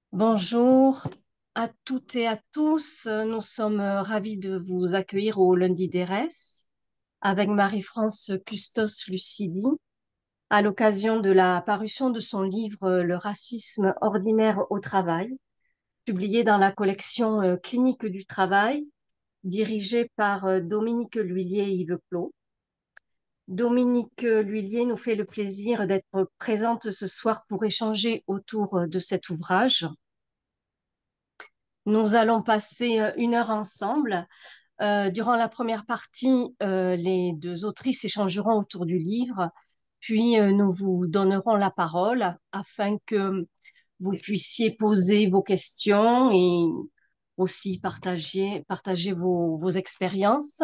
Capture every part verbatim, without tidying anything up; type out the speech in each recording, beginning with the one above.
Bonjour à toutes et à tous. Nous sommes euh, ravis de vous accueillir au Lundi des Res avec Marie-France Custos-Lucidi à l'occasion de la parution de son livre euh, Le racisme ordinaire au travail, publié dans la collection euh, Clinique du travail, dirigée par euh, Dominique L'Huillier et Yves Plot. Dominique L'Huillier nous fait le plaisir d'être présente ce soir pour échanger autour euh, de cet ouvrage. Nous allons passer euh, une heure ensemble. Euh, durant la première partie, euh, les deux autrices échangeront autour du livre, puis euh, nous vous donnerons la parole afin que vous puissiez poser vos questions et aussi partager, partager vos, vos expériences.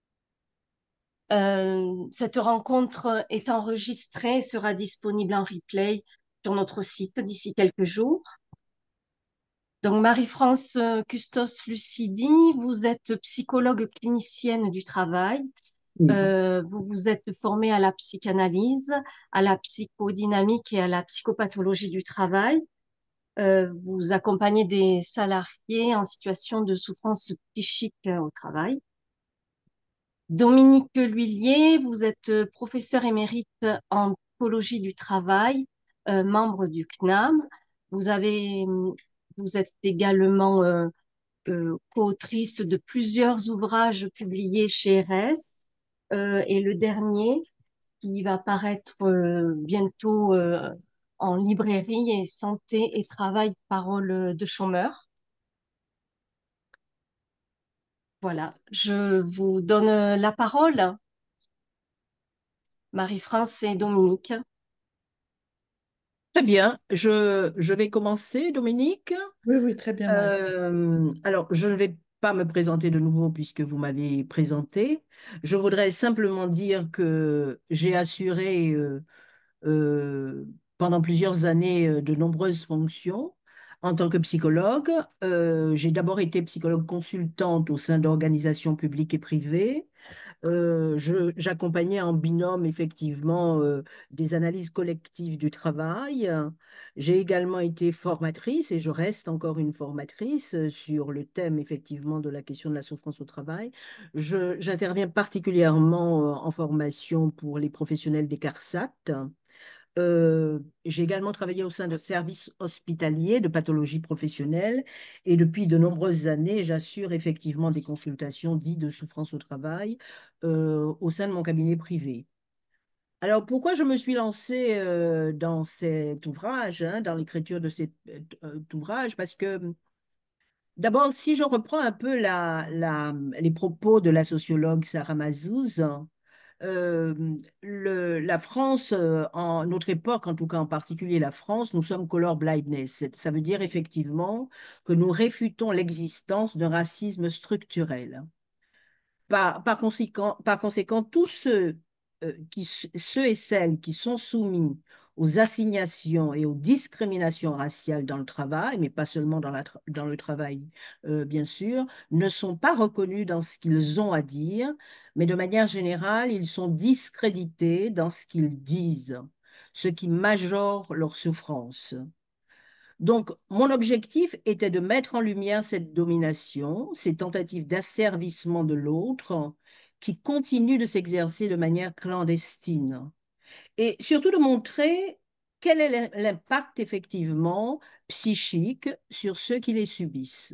Euh, cette rencontre est enregistrée et sera disponible en replay sur notre site d'ici quelques jours. Donc, Marie-France euh, Custos-Lucidi, vous êtes psychologue clinicienne du travail. Oui. Euh, vous vous êtes formée à la psychanalyse, à la psychodynamique et à la psychopathologie du travail. Euh, vous accompagnez des salariés en situation de souffrance psychique euh, au travail. Dominique L'Huillier, vous êtes euh, professeur émérite en psychologie du travail, euh, membre du C N A M. Vous avez, vous êtes également euh, euh, co-autrice de plusieurs ouvrages publiés chez R S, euh, et le dernier qui va paraître euh, bientôt euh, en librairie est Santé et travail, parole de chômeur. Voilà, je vous donne la parole, Marie-France et Dominique. Très bien, je, je vais commencer, Dominique. Oui, oui, très bien, Marie. Euh, alors, je ne vais pas me présenter de nouveau puisque vous m'avez présenté. Je voudrais simplement dire que j'ai assuré euh, euh, pendant plusieurs années euh, de nombreuses fonctions en tant que psychologue. Euh, j'ai d'abord été psychologue consultante au sein d'organisations publiques et privées. Euh, je- j'accompagnais en binôme effectivement euh, des analyses collectives du travail. J'ai également été formatrice et je reste encore une formatrice euh, sur le thème effectivement de la question de la souffrance au travail. Je- j'interviens particulièrement euh, en formation pour les professionnels des CARSAT. Euh, j'ai également travaillé au sein de services hospitaliers de pathologie professionnelle et depuis de nombreuses années, j'assure effectivement des consultations dites de souffrance au travail euh, au sein de mon cabinet privé. Alors, pourquoi je me suis lancée euh, dans cet ouvrage, hein, dans l'écriture de cet euh, ouvrage? Parce que d'abord, si je reprends un peu la, la- les propos de la sociologue Sarah Mazouz, euh, le- la France, euh, en notre époque, en tout cas en particulier la France, nous sommes color blindness. C'est- Ça veut dire effectivement que nous réfutons l'existence d'un racisme structurel. Par, par conséquent, par conséquent, tous ceux, euh, qui, ceux et celles qui sont soumis aux assignations et aux discriminations raciales dans le travail, mais pas seulement dans, la tra- dans le travail, euh, bien sûr, ne sont pas reconnus dans ce qu'ils ont à dire, mais de manière générale, ils sont discrédités dans ce qu'ils disent, ce qui majore leur souffrance. Donc, mon objectif était de mettre en lumière cette domination, ces tentatives d'asservissement de l'autre qui continuent de s'exercer de manière clandestine. Et surtout de montrer quel est l'impact effectivement psychique sur ceux qui les subissent.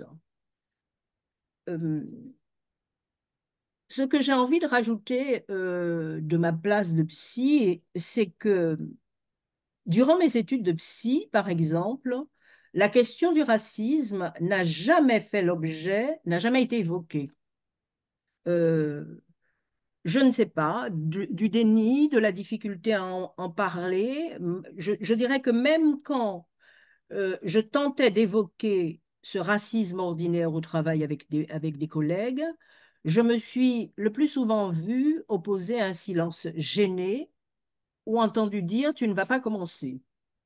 Euh, ce que j'ai envie de rajouter euh, de ma place de psy, c'est que durant mes études de psy, par exemple, la question du racisme n'a jamais fait l'objet, n'a jamais été évoquée. Euh, je ne sais pas, du, du déni, de la difficulté à en, en parler. Je, je dirais que même quand euh, je tentais d'évoquer ce racisme ordinaire au travail avec des, avec des collègues, je me suis le plus souvent vue opposer à un silence gêné ou entendu dire, tu ne vas pas commencer.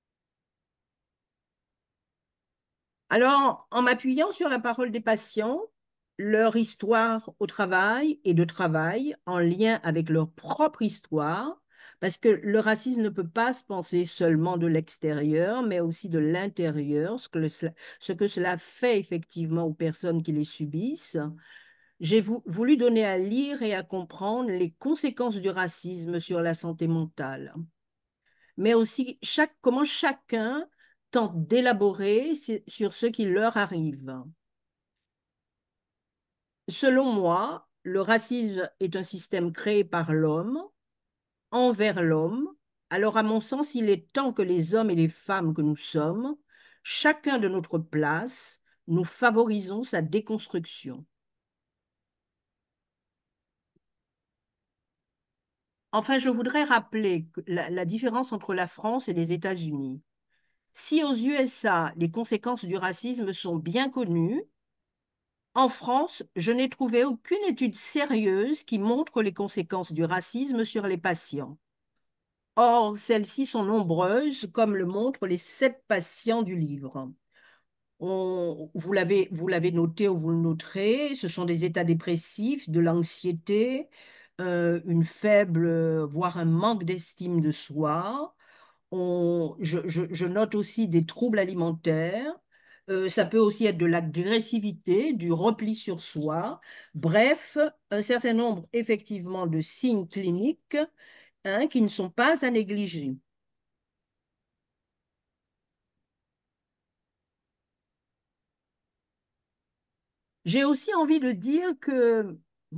Alors, en m'appuyant sur la parole des patients, leur histoire au travail et de travail en lien avec leur propre histoire, Parce que le racisme ne peut pas se penser seulement de l'extérieur, mais aussi de l'intérieur, ce que, le- ce que cela fait effectivement aux personnes qui les subissent. J'ai vou- voulu donner à lire et à comprendre les conséquences du racisme sur la santé mentale, mais aussi chaque, comment chacun tente d'élaborer si- sur ce qui leur arrive. Selon moi, le racisme est un système créé par l'homme envers l'homme. Alors, à mon sens, il est temps que les hommes et les femmes que nous sommes, chacun de notre place, nous favorisons sa déconstruction. Enfin, je voudrais rappeler que la, la différence entre la France et les États-Unis. Si aux U S A, les conséquences du racisme sont bien connues, en France, je n'ai trouvé aucune étude sérieuse qui montre les conséquences du racisme sur les patients. Or, celles-ci sont nombreuses, comme le montrent les sept patients du livre. On- vous l'avez, vous l'avez noté ou vous le noterez, ce sont des états dépressifs, de l'anxiété, euh, une faible, voire un manque d'estime de soi. On- je, je- je note aussi des troubles alimentaires. Euh, ça peut aussi être de l'agressivité, du repli sur soi. Bref, un certain nombre effectivement de signes cliniques, hein, qui ne sont pas à négliger. J'ai aussi envie de dire que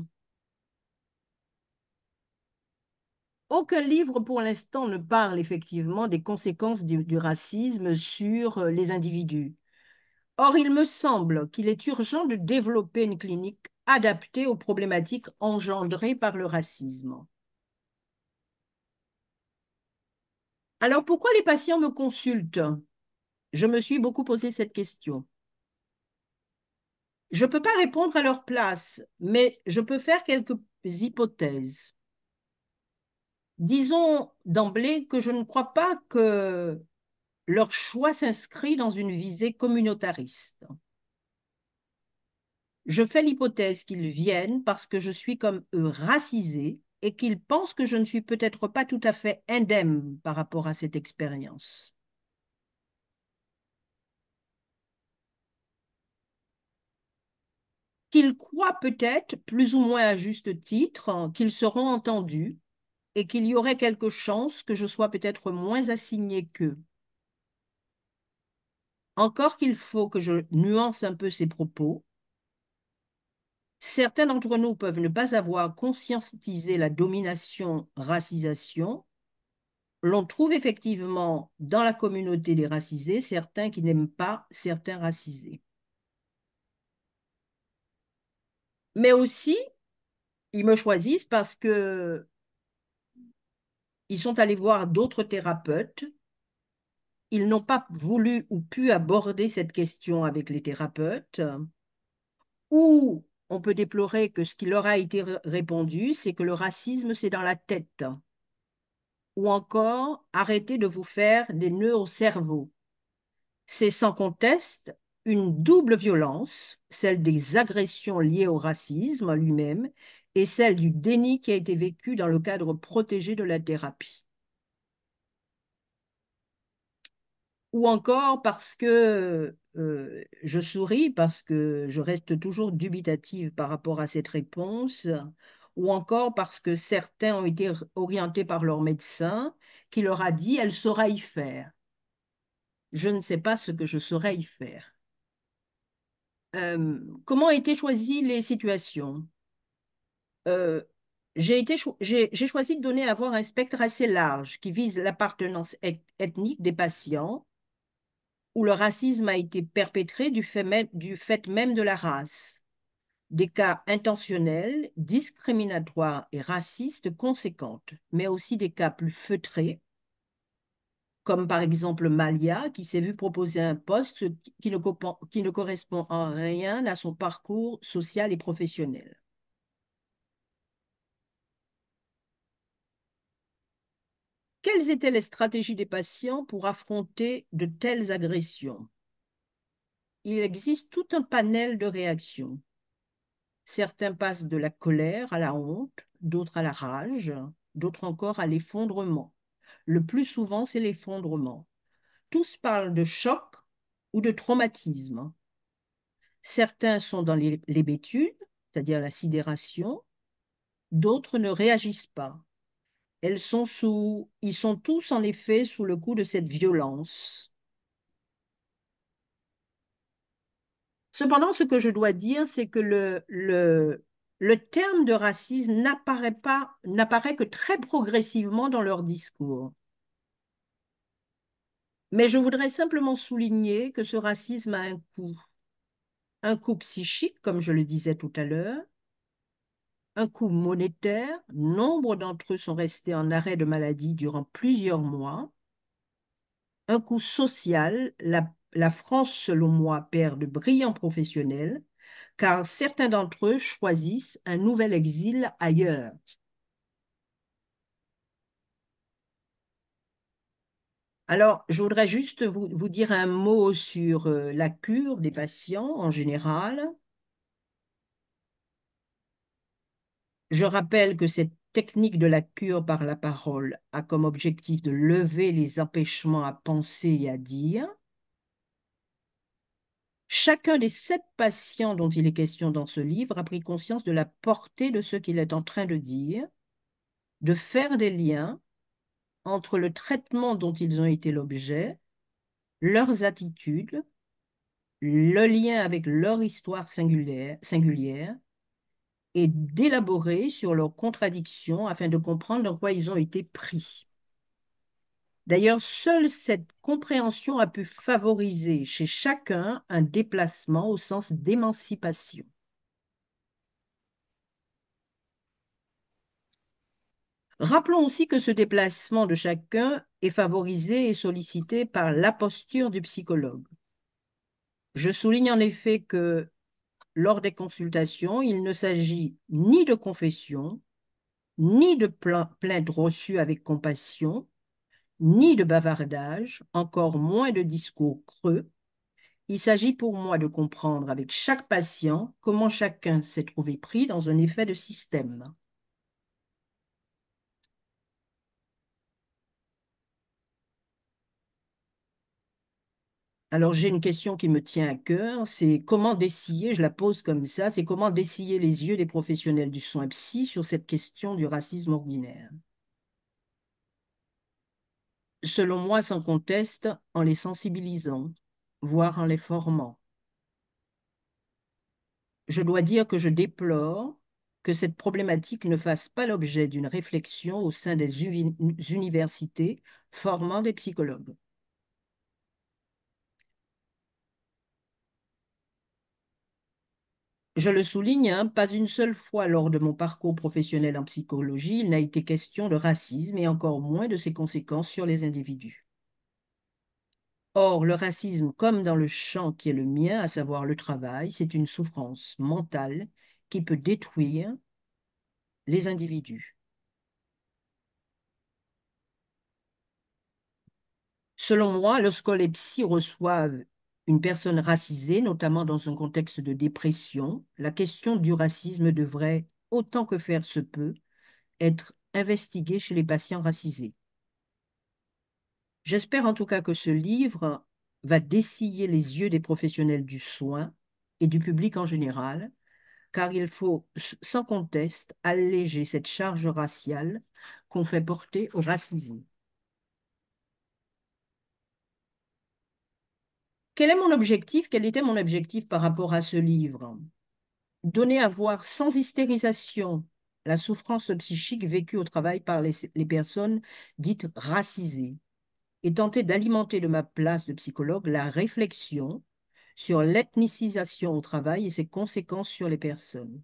aucun livre pour l'instant ne parle effectivement des conséquences du, du racisme sur euh, les individus. Or, il me semble qu'il est urgent de développer une clinique adaptée aux problématiques engendrées par le racisme. Alors, pourquoi les patients me consultent? Je me suis beaucoup posé cette question. Je ne peux pas répondre à leur place, mais je peux faire quelques hypothèses. Disons d'emblée que je ne crois pas que leur choix s'inscrit dans une visée communautariste. Je fais l'hypothèse qu'ils viennent parce que je suis comme eux racisée et qu'ils pensent que je ne suis peut-être pas tout à fait indemne par rapport à cette expérience. Qu'ils croient peut-être, plus ou moins à juste titre, qu'ils seront entendus et qu'il y aurait quelque chance que je sois peut-être moins assignée qu'eux. Encore qu'il faut que je nuance un peu ces propos. Certains d'entre nous peuvent ne pas avoir conscientisé la domination-racisation. L'on trouve effectivement dans la communauté des racisés certains qui n'aiment pas certains racisés. Mais aussi, ils me choisissent parce que ils sont allés voir d'autres thérapeutes. Ils n'ont pas voulu ou pu aborder cette question avec les thérapeutes. Ou on peut déplorer que ce qui leur a été répondu, c'est que le racisme, c'est dans la tête. Ou encore, arrêtez de vous faire des nœuds au cerveau. C'est sans conteste une double violence, celle des agressions liées au racisme lui-même et celle du déni qui a été vécu dans le cadre protégé de la thérapie. Ou encore parce que euh, je souris, parce que je reste toujours dubitative par rapport à cette réponse, ou encore parce que certains ont été orientés par leur médecin qui leur a dit elle saura y faire. Je ne sais pas ce que je saurais y faire. Euh, comment ont été choisies les situations? Euh, j'ai été cho- j'ai, j'ai choisi de donner à voir un spectre assez large qui vise l'appartenance eth- ethnique des patients, où le racisme a été perpétré du fait même, du fait même de la race. Des cas intentionnels, discriminatoires et racistes conséquentes, mais aussi des cas plus feutrés, comme par exemple Malia, qui s'est vu proposer un poste qui ne, qui ne correspond en rien à son parcours social et professionnel. Quelles étaient les stratégies des patients pour affronter de telles agressions? Il existe tout un panel de réactions. Certains passent de la colère à la honte, d'autres à la rage. d'autres encore à l'effondrement. Le plus souvent, c'est l'effondrement. Tous parlent de choc ou de traumatisme. Certains sont dans l'hébétude, c'est-à-dire la sidération, d'autres ne réagissent pas. Elles sont sous, ils sont tous en effet sous le coup de cette violence. Cependant, ce que je dois dire, c'est que le, le, le terme de racisme n'apparaît pas, n'apparaît que très progressivement dans leur discours. Mais je voudrais simplement souligner que ce racisme a un coût. Un coût psychique, comme je le disais tout à l'heure, un coût monétaire. Nombre d'entre eux sont restés en arrêt de maladie durant plusieurs mois. Un coût social. La, la France, selon moi, perd de brillants professionnels, car certains d'entre eux choisissent un nouvel exil ailleurs. Alors, je voudrais juste vous, vous dire un mot sur euh, la cure des patients en général. Je rappelle que cette technique de la cure par la parole a comme objectif de lever les empêchements à penser et à dire. Chacun des sept patients dont il est question dans ce livre a pris conscience de la portée de ce qu'il est en train de dire, de faire des liens entre le traitement dont ils ont été l'objet, leurs attitudes, le lien avec leur histoire singulière, singulière et d'élaborer sur leurs contradictions afin de comprendre dans quoi ils ont été pris. D'ailleurs, seule cette compréhension a pu favoriser chez chacun un déplacement au sens d'émancipation. Rappelons aussi que ce déplacement de chacun est favorisé et sollicité par la posture du psychologue. Je souligne en effet que lors des consultations, il ne s'agit ni de confession, ni de plainte reçue avec compassion, ni de bavardage, encore moins de discours creux. Il s'agit pour moi de comprendre avec chaque patient comment chacun s'est trouvé pris dans un effet de système. Alors j'ai une question qui me tient à cœur, c'est comment dessiller, je la pose comme ça, c'est comment dessiller les yeux des professionnels du soin psy sur cette question du racisme ordinaire. Selon moi, sans conteste, en les sensibilisant, voire en les formant. Je dois dire que je déplore que cette problématique ne fasse pas l'objet d'une réflexion au sein des universités formant des psychologues. Je le souligne, hein, pas une seule fois lors de mon parcours professionnel en psychologie, il n'a été question de racisme et encore moins de ses conséquences sur les individus. Or, le racisme, comme dans le champ qui est le mien, à savoir le travail, c'est une souffrance mentale qui peut détruire les individus. Selon moi, lorsque les psys reçoivent une personne racisée, notamment dans un contexte de dépression, la question du racisme devrait, autant que faire se peut, être investiguée chez les patients racisés. J'espère en tout cas que ce livre va dessiller les yeux des professionnels du soin et du public en général, car il faut, sans conteste, alléger cette charge raciale qu'on fait porter aux racisés. Quel est mon objectif? Quel était mon objectif par rapport à ce livre? Donner à voir sans hystérisation la souffrance psychique vécue au travail par les, les personnes dites racisées et tenter d'alimenter de ma place de psychologue la réflexion sur l'ethnicisation au travail et ses conséquences sur les personnes.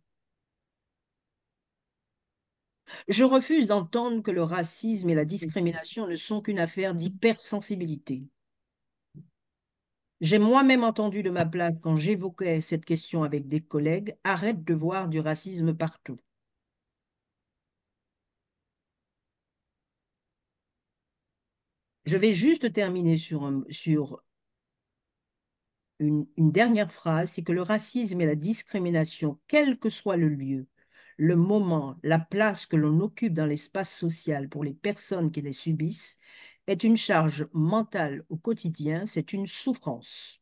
Je refuse d'entendre que le racisme et la discrimination ne sont qu'une affaire d'hypersensibilité. J'ai moi-même entendu de ma place quand j'évoquais cette question avec des collègues, arrête de voir du racisme partout. Je vais juste terminer sur, un, sur une, une dernière phrase, c'est que le racisme et la discrimination, quel que soit le lieu, le moment, la place que l'on occupe dans l'espace social pour les personnes qui les subissent est une charge mentale au quotidien, c'est une souffrance.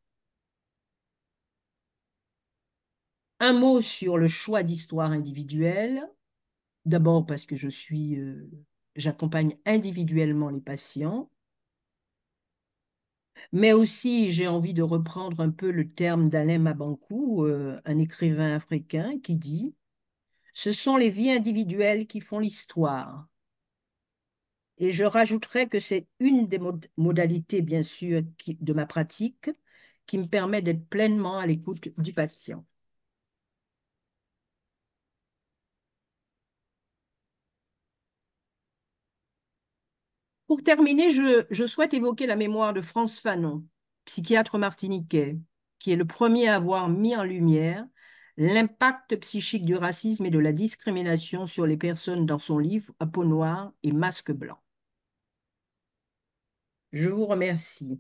Un mot sur le choix d'histoire individuelle. D'abord parce que je suis, euh, j'accompagne individuellement les patients, mais aussi j'ai envie de reprendre un peu le terme d'Alain Mabankou, euh, un écrivain africain, qui dit: ce sont les vies individuelles qui font l'histoire. Et je rajouterais que c'est une des mod modalités, bien sûr, qui, de ma pratique, qui me permet d'être pleinement à l'écoute du patient. Pour terminer, je, je souhaite évoquer la mémoire de Frantz Fanon, psychiatre martiniquais, qui est le premier à avoir mis en lumière l'impact psychique du racisme et de la discrimination sur les personnes dans son livre À peau noire et masque blanc. Je vous remercie.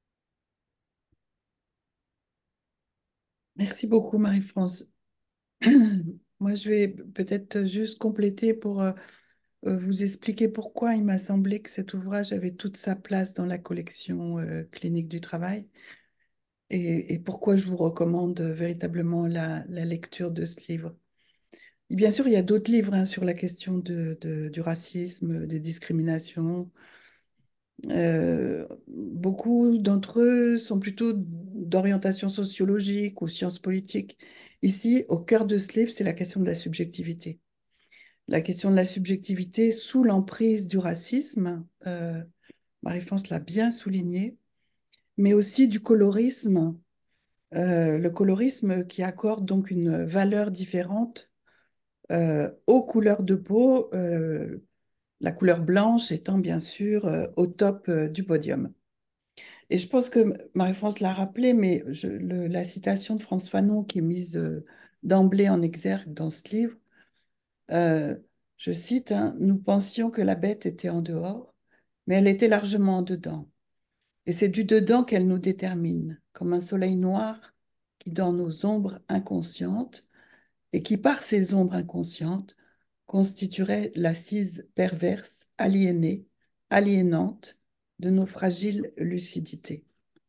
Merci beaucoup, Marie-France. Moi, je vais peut-être juste compléter pour euh, euh, vous expliquer pourquoi il m'a semblé que cet ouvrage avait toute sa place dans la collection euh, clinique du travail et, et pourquoi je vous recommande euh, véritablement la, la lecture de ce livre. Et bien sûr, il y a d'autres livres hein, sur la question de, de- du racisme, des discriminations. Euh, beaucoup d'entre eux sont plutôt d'orientation sociologique ou sciences politiques. Ici, au cœur de ce livre, c'est la question de la subjectivité. La question de la subjectivité sous l'emprise du racisme, euh, Marie-France l'a bien souligné, mais aussi du colorisme, euh, le colorisme qui accorde donc une valeur différente euh, aux couleurs de peau, euh, la couleur blanche étant bien sûr euh, au top euh, du podium. Et je pense que Marie-France l'a rappelé, mais je- le- la citation de Frantz Fanon qui est mise euh, d'emblée en exergue dans ce livre, euh, je cite, hein, nous pensions que la bête était en dehors, mais elle était largement en dedans. Et c'est du dedans qu'elle nous détermine, comme un soleil noir qui, dans nos ombres inconscientes, et qui, par ces ombres inconscientes, constituerait l'assise perverse, aliénée, aliénante de nos fragiles lucidités.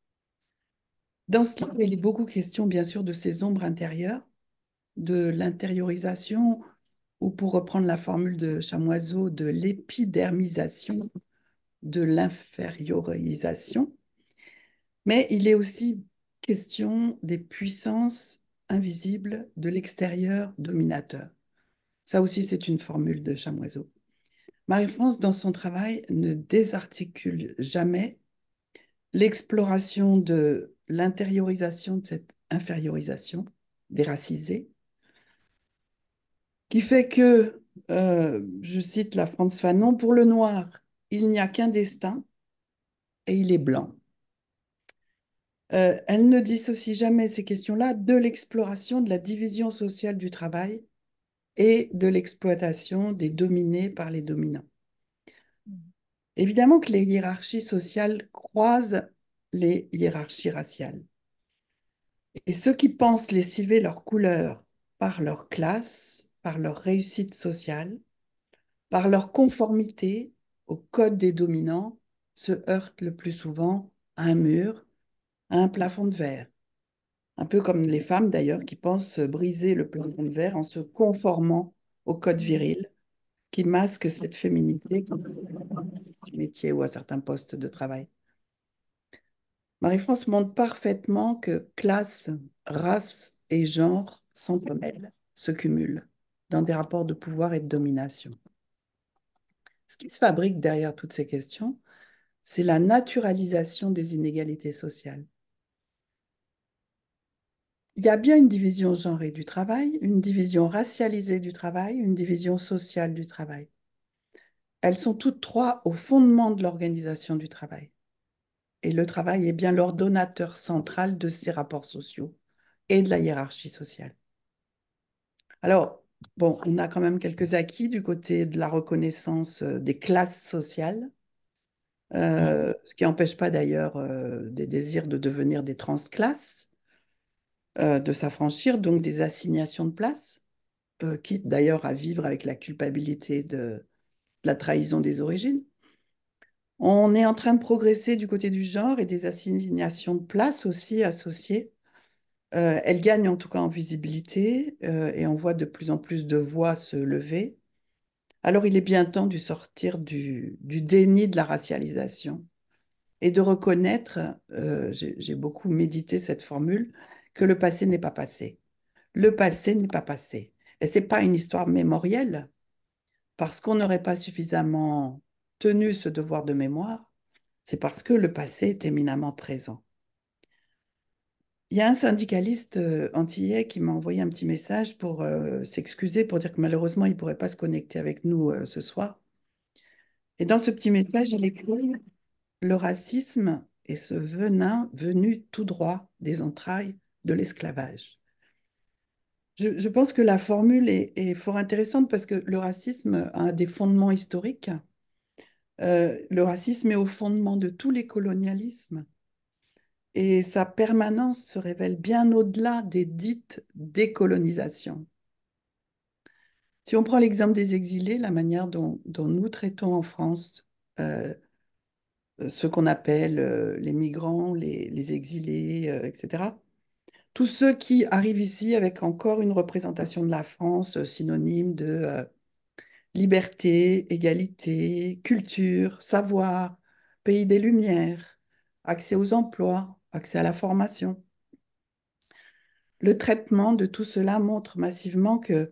Dans ce livre, il est beaucoup question, bien sûr, de ces ombres intérieures, de l'intériorisation, ou pour reprendre la formule de Chamoiseau, de l'épidermisation, de l'infériorisation. Mais il est aussi question des puissances invisibles de l'extérieur dominateur. Ça aussi, c'est une formule de Chamoiseau. Marie-France, dans son travail, ne désarticule jamais l'exploration de l'intériorisation de cette infériorisation déracisée, qui fait que, euh, je cite la Frantz Fanon, pour le noir, il n'y a qu'un destin et il est blanc. Euh, elle ne dissocie jamais ces questions-là de l'exploration de la division sociale du travail et de l'exploitation des dominés par les dominants. Évidemment que les hiérarchies sociales croisent les hiérarchies raciales. Et ceux qui pensent lessiver leur couleur par leur classe, par leur réussite sociale, par leur conformité au code des dominants, se heurtent le plus souvent à un mur, à un plafond de verre. Un peu comme les femmes d'ailleurs qui pensent briser le plafond de verre en se conformant au code viril qui masque cette féminité métier ou à certains postes de travail. Marie-France montre parfaitement que classe, race et genre s'entremêlent, se cumulent dans des rapports de pouvoir et de domination. Ce qui se fabrique derrière toutes ces questions, c'est la naturalisation des inégalités sociales. Il y a bien une division genrée du travail, une division racialisée du travail, une division sociale du travail. Elles sont toutes trois au fondement de l'organisation du travail. Et le travail est bien l'ordonnateur central de ces rapports sociaux et de la hiérarchie sociale. Alors, bon, on a quand même quelques acquis du côté de la reconnaissance euh, des classes sociales, euh, ce qui n'empêche pas d'ailleurs euh, des désirs de devenir des transclasses, euh, de s'affranchir donc des assignations de place. euh, quitte d'ailleurs à vivre avec la culpabilité de, de la trahison des origines. On est en train de progresser du côté du genre et des assignations de place aussi associées. Euh, elles gagnent en tout cas en visibilité euh, et on voit de plus en plus de voix se lever. Alors il est bien temps de sortir du, du déni de la racialisation et de reconnaître, euh, j'ai j'ai beaucoup médité cette formule, que le passé n'est pas passé. Le passé n'est pas passé. Et ce n'est pas une histoire mémorielle, parce qu'on n'aurait pas suffisamment tenu ce devoir de mémoire, c'est parce que le passé est éminemment présent. Il y a un syndicaliste euh, antillais qui m'a envoyé un petit message pour euh, s'excuser, pour dire que malheureusement, il ne pourrait pas se connecter avec nous euh, ce soir. Et dans ce petit message, il écrit: le racisme est ce venin venu tout droit des entrailles de l'esclavage. Je, je pense que la formule est, est fort intéressante parce que le racisme a des fondements historiques. Euh, le racisme est au fondement de tous les colonialismes et sa permanence se révèle bien au-delà des dites décolonisations. Si on prend l'exemple des exilés, la manière dont, dont nous traitons en France euh, ce qu'on appelle euh, les migrants, les, les exilés, euh, et cetera. Tous ceux qui arrivent ici avec encore une représentation de la France euh, synonyme de euh, liberté, égalité, culture, savoir, pays des Lumières, accès aux emplois, accès à la formation. Le traitement de tout cela montre massivement que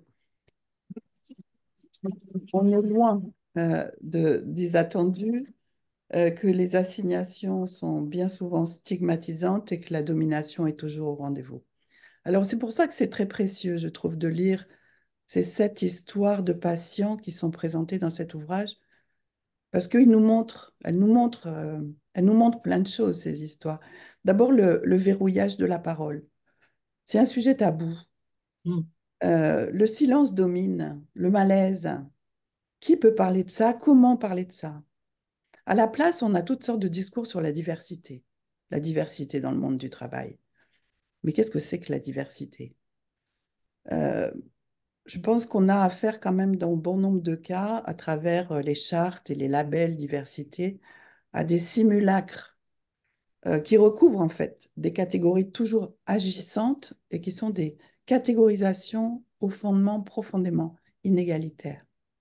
on est loin euh, de, des attendus, euh, que les assignations sont bien souvent stigmatisantes et que la domination est toujours au rendez-vous. Alors c'est pour ça que c'est très précieux, je trouve, de lire ces sept histoires de patients qui sont présentées dans cet ouvrage, parce qu'elles nous montrent, elles nous montrent, euh, elles nous montrent plein de choses, ces histoires. D'abord, le, le verrouillage de la parole. C'est un sujet tabou. Mm. Euh, le silence domine, le malaise. Qui peut parler de ça? Comment parler de ça? À la place, on a toutes sortes de discours sur la diversité. La diversité dans le monde du travail. Mais qu'est-ce que c'est que la diversité? Euh, je pense qu'on a affaire quand même dans bon nombre de cas, à travers euh, les chartes et les labels diversité, à des simulacres euh, qui recouvrent en fait des catégories toujours agissantes et qui sont des catégorisations au fondement profondément inégalitaire.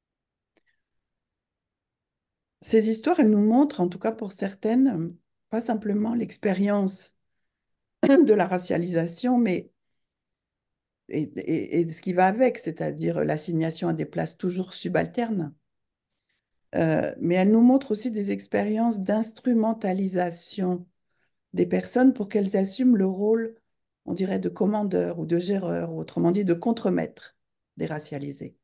Ces histoires, elles nous montrent, en tout cas pour certaines, pas simplement l'expérience de la racialisation, mais et, et, et ce qui va avec, c'est-à-dire l'assignation à des places toujours subalternes. Euh, mais elle nous montre aussi des expériences d'instrumentalisation des personnes pour qu'elles assument le rôle, on dirait, de commandeur ou de géreur, ou autrement dit, de contremaître des racialisés.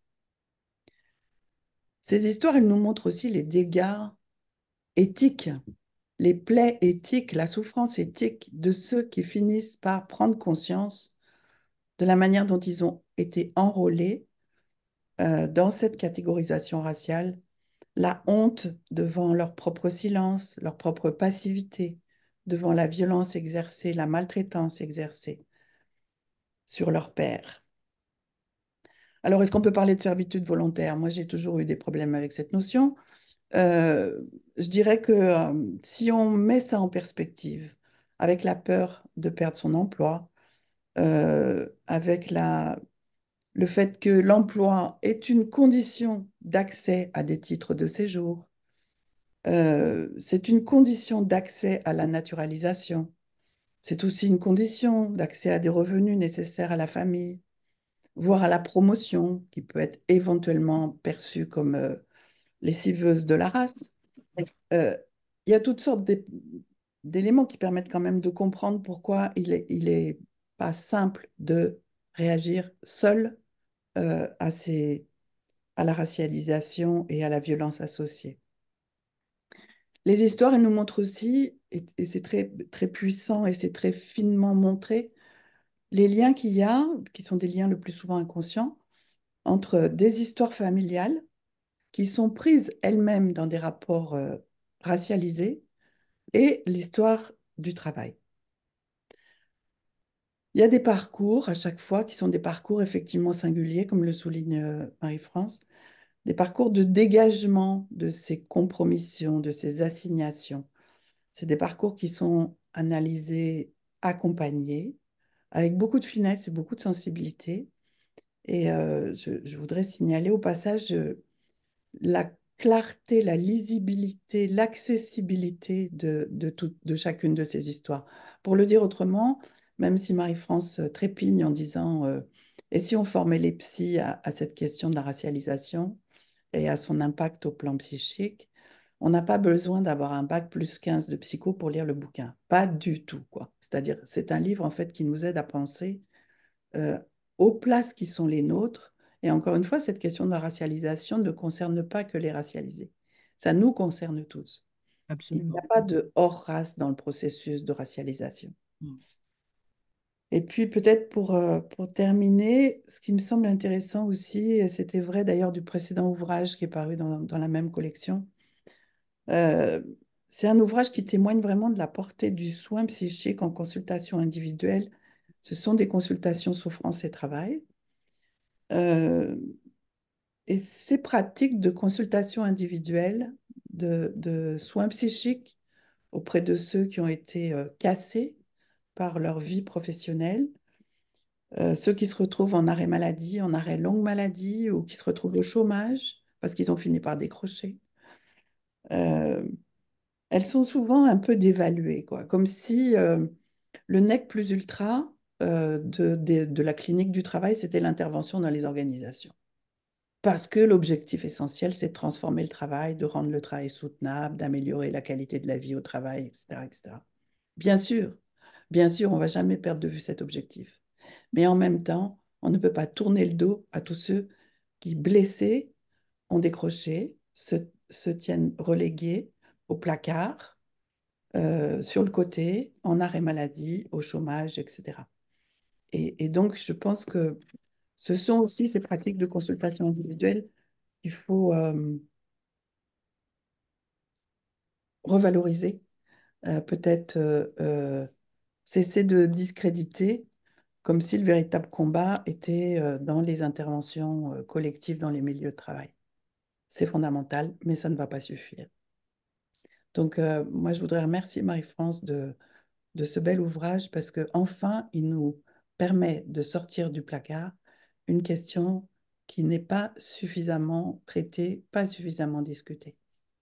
Ces histoires, elles nous montrent aussi les dégâts éthiques, les plaies éthiques, la souffrance éthique de ceux qui finissent par prendre conscience de la manière dont ils ont été enrôlés euh, dans cette catégorisation raciale, la honte devant leur propre silence, leur propre passivité, devant la violence exercée, la maltraitance exercée sur leur père. Alors, est-ce qu'on peut parler de servitude volontaire? Moi, j'ai toujours eu des problèmes avec cette notion. Euh, je dirais que euh, si on met ça en perspective, avec la peur de perdre son emploi, euh, avec la, le fait que l'emploi est une condition d'accès à des titres de séjour, euh, c'est une condition d'accès à la naturalisation. C'est aussi une condition d'accès à des revenus nécessaires à la famille, voire à la promotion, qui peut être éventuellement perçue comme euh, lessiveuse de la race. Euh, Il y a toutes sortes d'é- d'éléments qui permettent quand même de comprendre pourquoi il est, il est pas simple de réagir seul euh, à ces, à la racialisation et à la violence associée. Les histoires, elles nous montrent aussi, et, et c'est très, très puissant et c'est très finement montré, les liens qu'il y a, qui sont des liens le plus souvent inconscients, entre des histoires familiales qui sont prises elles-mêmes dans des rapports euh, racialisés et l'histoire du travail. Il y a des parcours à chaque fois qui sont des parcours effectivement singuliers, comme le souligne euh, Marie-France, des parcours de dégagement de ces compromissions, de ces assignations. C'est des parcours qui sont analysés, accompagnés, avec beaucoup de finesse et beaucoup de sensibilité. Et euh, je, je voudrais signaler au passage euh, la clarté, la lisibilité, l'accessibilité de, de, tout- de chacune de ces histoires. Pour le dire autrement, même si Marie-France trépigne en disant euh, et si on formait les psys à, à cette question de la racialisation et à son impact au plan psychique, on n'a pas besoin d'avoir un bac plus quinze de psycho pour lire le bouquin. Pas du tout, quoi. C'est-à-dire, c'est un livre en fait qui nous aide à penser euh, aux places qui sont les nôtres. Et encore une fois, cette question de la racialisation ne concerne pas que les racialisés. Ça nous concerne tous. Il n'y a Absolument. pas de hors-race dans le processus de racialisation. Mm. Et puis peut-être pour, euh, pour terminer, ce qui me semble intéressant aussi, et c'était vrai d'ailleurs du précédent ouvrage qui est paru dans, dans la même collection, euh, c'est un ouvrage qui témoigne vraiment de la portée du soin psychique en consultation individuelle. Ce sont des consultations souffrance et travail. Euh, et ces pratiques de consultation individuelle, de, de soins psychiques auprès de ceux qui ont été euh, cassés par leur vie professionnelle, euh, ceux qui se retrouvent en arrêt maladie, en arrêt longue maladie ou qui se retrouvent au chômage parce qu'ils ont fini par décrocher. Euh, elles sont souvent un peu dévaluées, quoi, comme si euh, le nec plus ultra euh, de, de, de la clinique du travail, c'était l'intervention dans les organisations. Parce que l'objectif essentiel, c'est de transformer le travail, de rendre le travail soutenable, d'améliorer la qualité de la vie au travail, et cetera, et cetera. Bien sûr, bien sûr, on ne va jamais perdre de vue cet objectif. Mais en même temps, on ne peut pas tourner le dos à tous ceux qui, blessés, ont décroché, se, se tiennent relégués au placard, euh, sur le côté, en arrêt maladie, au chômage, et cetera. Et, et donc, je pense que ce sont aussi ces pratiques de consultation individuelle qu'il faut euh, revaloriser, euh, peut-être euh, euh, cesser de discréditer, comme si le véritable combat était euh, dans les interventions euh, collectives dans les milieux de travail. C'est fondamental, mais ça ne va pas suffire. Donc, euh, moi, je voudrais remercier Marie-France de, de ce bel ouvrage parce que enfin, il nous permet de sortir du placard une question qui n'est pas suffisamment traitée, pas suffisamment discutée.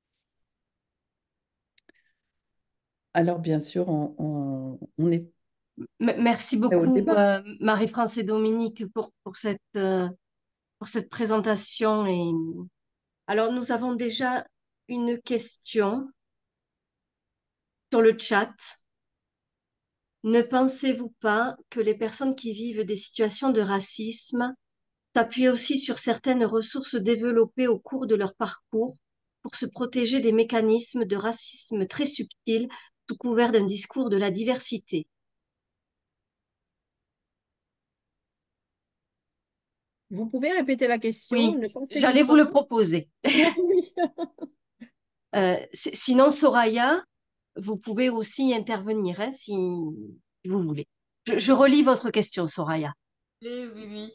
Alors, bien sûr, on, on, on est M- Merci au beaucoup, débat. euh, Marie-France et Dominique, pour, pour cette, euh, pour cette présentation. Et... Alors, nous avons déjà une question sur le chat. Ne pensez-vous pas que les personnes qui vivent des situations de racisme s'appuient aussi sur certaines ressources développées au cours de leur parcours pour se protéger des mécanismes de racisme très subtils sous couvert d'un discours de la diversité? Vous pouvez répéter la question? Oui, Ne pensez-vous j'allais vous pas? le proposer. Oui. Euh, si- sinon, Soraya, vous pouvez aussi intervenir hein, si, si vous voulez. Je, je relis votre question, Soraya. Oui, oui, oui.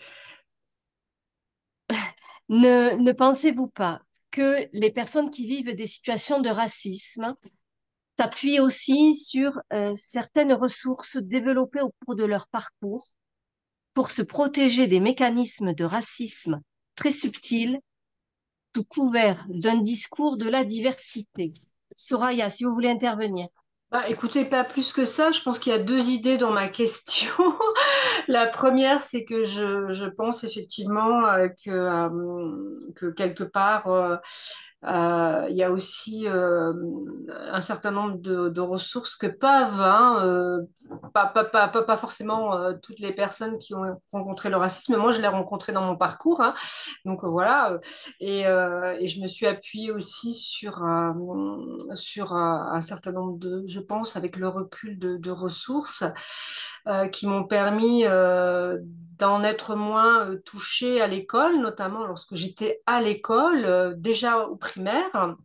Ne, ne pensez-vous pas que les personnes qui vivent des situations de racisme s'appuient aussi sur euh, certaines ressources développées au cours de leur parcours pour se protéger des mécanismes de racisme très subtils sous couvert d'un discours de la diversité? Soraya, si vous voulez intervenir. Bah, écoutez, pas plus que ça. Je pense qu'il y a deux idées dans ma question. La première, c'est que je, je pense effectivement euh, que, euh, que quelque part, euh, euh, il y a aussi euh, un certain nombre de, de ressources que peuvent, hein, euh, pas, pas, pas, pas, pas forcément euh, toutes les personnes qui ont rencontré le racisme. Moi, je l'ai rencontré dans mon parcours, hein. Donc euh, voilà. Et, euh, et je me suis appuyée aussi sur, euh, sur euh, un certain nombre de, je pense, avec le recul de, de ressources euh, qui m'ont permis euh, d'en être moins euh, touchée à l'école, notamment lorsque j'étais à l'école, euh, déjà au primaire.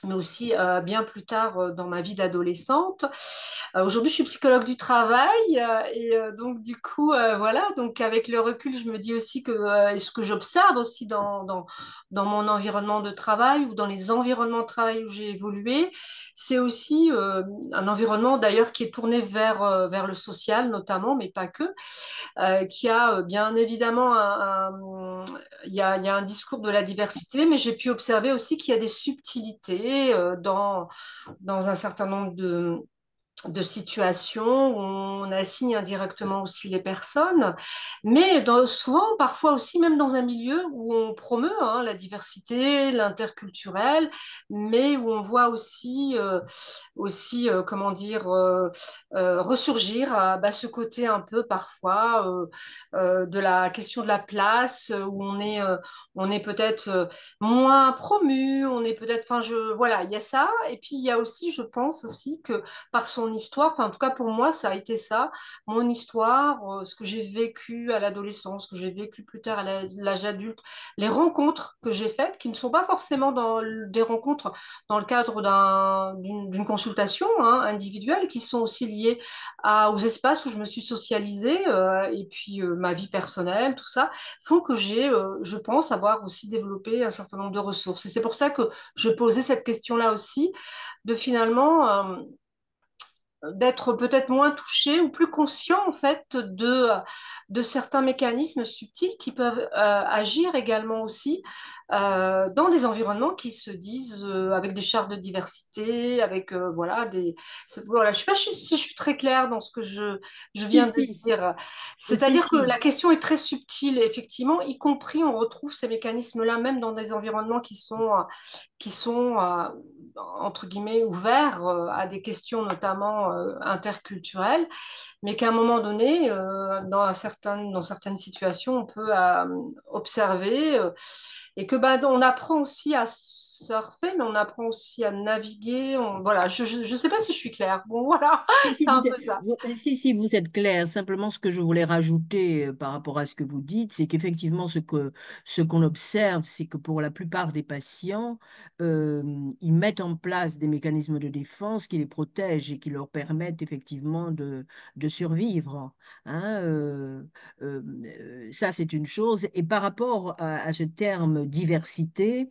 mais aussi euh, bien plus tard euh, dans ma vie d'adolescente. Euh, aujourd'hui, je suis psychologue du travail euh, et euh, donc du coup, euh, voilà, donc avec le recul, je me dis aussi que euh, ce que j'observe aussi dans, dans, dans mon environnement de travail ou dans les environnements de travail où j'ai évolué, c'est aussi euh, un environnement d'ailleurs qui est tourné vers, euh, vers le social notamment, mais pas que, euh, qui a euh, bien évidemment un, un- il y a, il y a un discours de la diversité, mais j'ai pu observer aussi qu'il y a des subtilités euh, dans, dans un certain nombre de de situations où on assigne indirectement aussi les personnes, mais dans, souvent, parfois aussi, même dans un milieu où on promeut hein, la diversité, l'interculturel, mais où on voit aussi, euh, aussi euh, comment dire, euh, euh, ressurgir euh, bah, ce côté un peu parfois euh, euh, de la question de la place, euh, où on est, euh, on est peut-être euh, moins promu, on est peut-être, enfin, je, voilà, il y a ça, et puis il y a aussi, je pense aussi que par son histoire. Enfin, en tout cas, pour moi, ça a été ça. Mon histoire, euh, ce que j'ai vécu à l'adolescence, ce que j'ai vécu plus tard à la- l'âge adulte, les rencontres que j'ai faites, qui ne sont pas forcément dans le- des rencontres dans le cadre d'un- d'une d'une consultation hein, individuelle, qui sont aussi liées à, aux espaces où je me suis socialisée, euh, et puis euh, ma vie personnelle, tout ça, font que j'ai, euh, je pense, avoir aussi développé un certain nombre de ressources. Et c'est pour ça que je posais cette question-là aussi, de finalement... euh, d'être peut-être moins touché ou plus conscient en fait de, de certains mécanismes subtils qui peuvent euh, agir également aussi euh, dans des environnements qui se disent euh, avec des chartes de diversité, avec euh, voilà des c'est- voilà je sais pas si si je suis très claire dans ce que je je Si, viens de si, dire. si, C'est-à-dire que si. la question est très subtile effectivement, y compris on retrouve ces mécanismes-là même dans des environnements qui sont qui sont euh, entre guillemets ouverts euh, à des questions notamment euh, interculturelles, mais qu'à un moment donné, euh, dans, un certain, dans certaines situations, on peut euh, observer euh, et que ben, on apprend aussi à surfer, mais on apprend aussi à naviguer. On- voilà, je ne sais pas si je suis claire. Bon, voilà, Si, si, c'est vous un peu êtes, ça. vous- euh, si, si, vous êtes clair. Simplement, ce que je voulais rajouter euh, par rapport à ce que vous dites, c'est qu'effectivement, ce que, ce qu'on observe, c'est que pour la plupart des patients, euh, ils mettent en place des mécanismes de défense qui les protègent et qui leur permettent effectivement de, de survivre. Hein, euh, euh, euh, ça, c'est une chose. Et par rapport à, à ce terme diversité,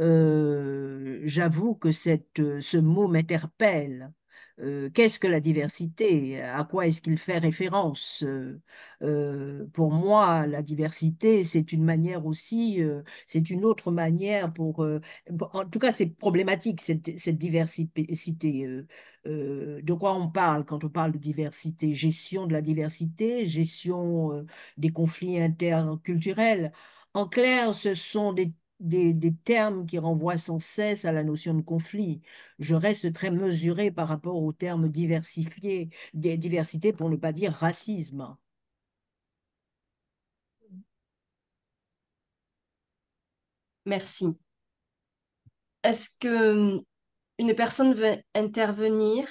euh, j'avoue que cette, ce mot m'interpelle. Euh, qu'est-ce que la diversité? À quoi est-ce qu'il fait référence? Euh, euh, pour moi, la diversité, c'est une manière aussi, euh, c'est une autre manière pour... euh, bon, en tout cas, c'est problématique, cette, cette diversité. Euh, euh, de quoi on parle quand on parle de diversité? Gestion de la diversité, gestion euh, des conflits interculturels. En clair, ce sont des, des, des termes qui renvoient sans cesse à la notion de conflit. Je reste très mesurée par rapport au terme diversifié, di- diversité pour ne pas dire racisme. Merci. Est-ce que hum, une personne veut intervenir?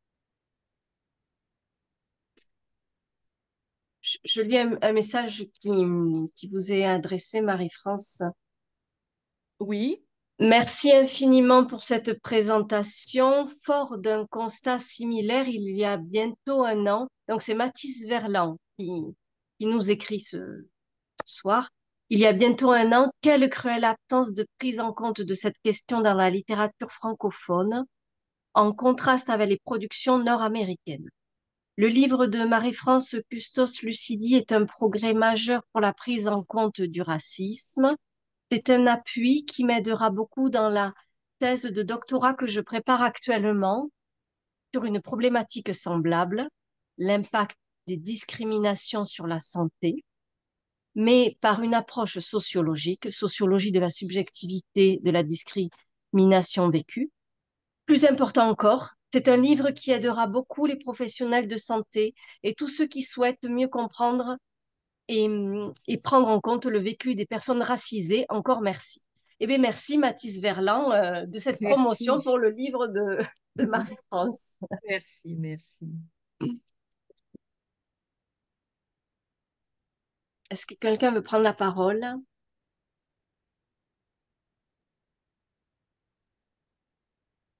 Je, je lis un, un message qui, qui vous est adressé, Marie-France. Oui, Merci infiniment pour cette présentation. Fort d'un constat similaire, il y a bientôt un an, donc c'est Mathis Verland qui, qui nous écrit ce soir. Il y a bientôt un an, quelle cruelle absence de prise en compte de cette question dans la littérature francophone, en contraste avec les productions nord-américaines. Le livre de Marie-France Custos Lucidi est un progrès majeur pour la prise en compte du racisme. C'est un appui qui m'aidera beaucoup dans la thèse de doctorat que je prépare actuellement sur une problématique semblable, l'impact des discriminations sur la santé, mais par une approche sociologique, sociologie de la subjectivité de la discrimination vécue. Plus important encore, c'est un livre qui aidera beaucoup les professionnels de santé et tous ceux qui souhaitent mieux comprendre et, et prendre en compte le vécu des personnes racisées. Encore merci. Eh bien, merci Mathis Verland euh, de cette promotion merci. pour le livre de, de Marie-France. Merci, merci. Est-ce que quelqu'un veut prendre la parole?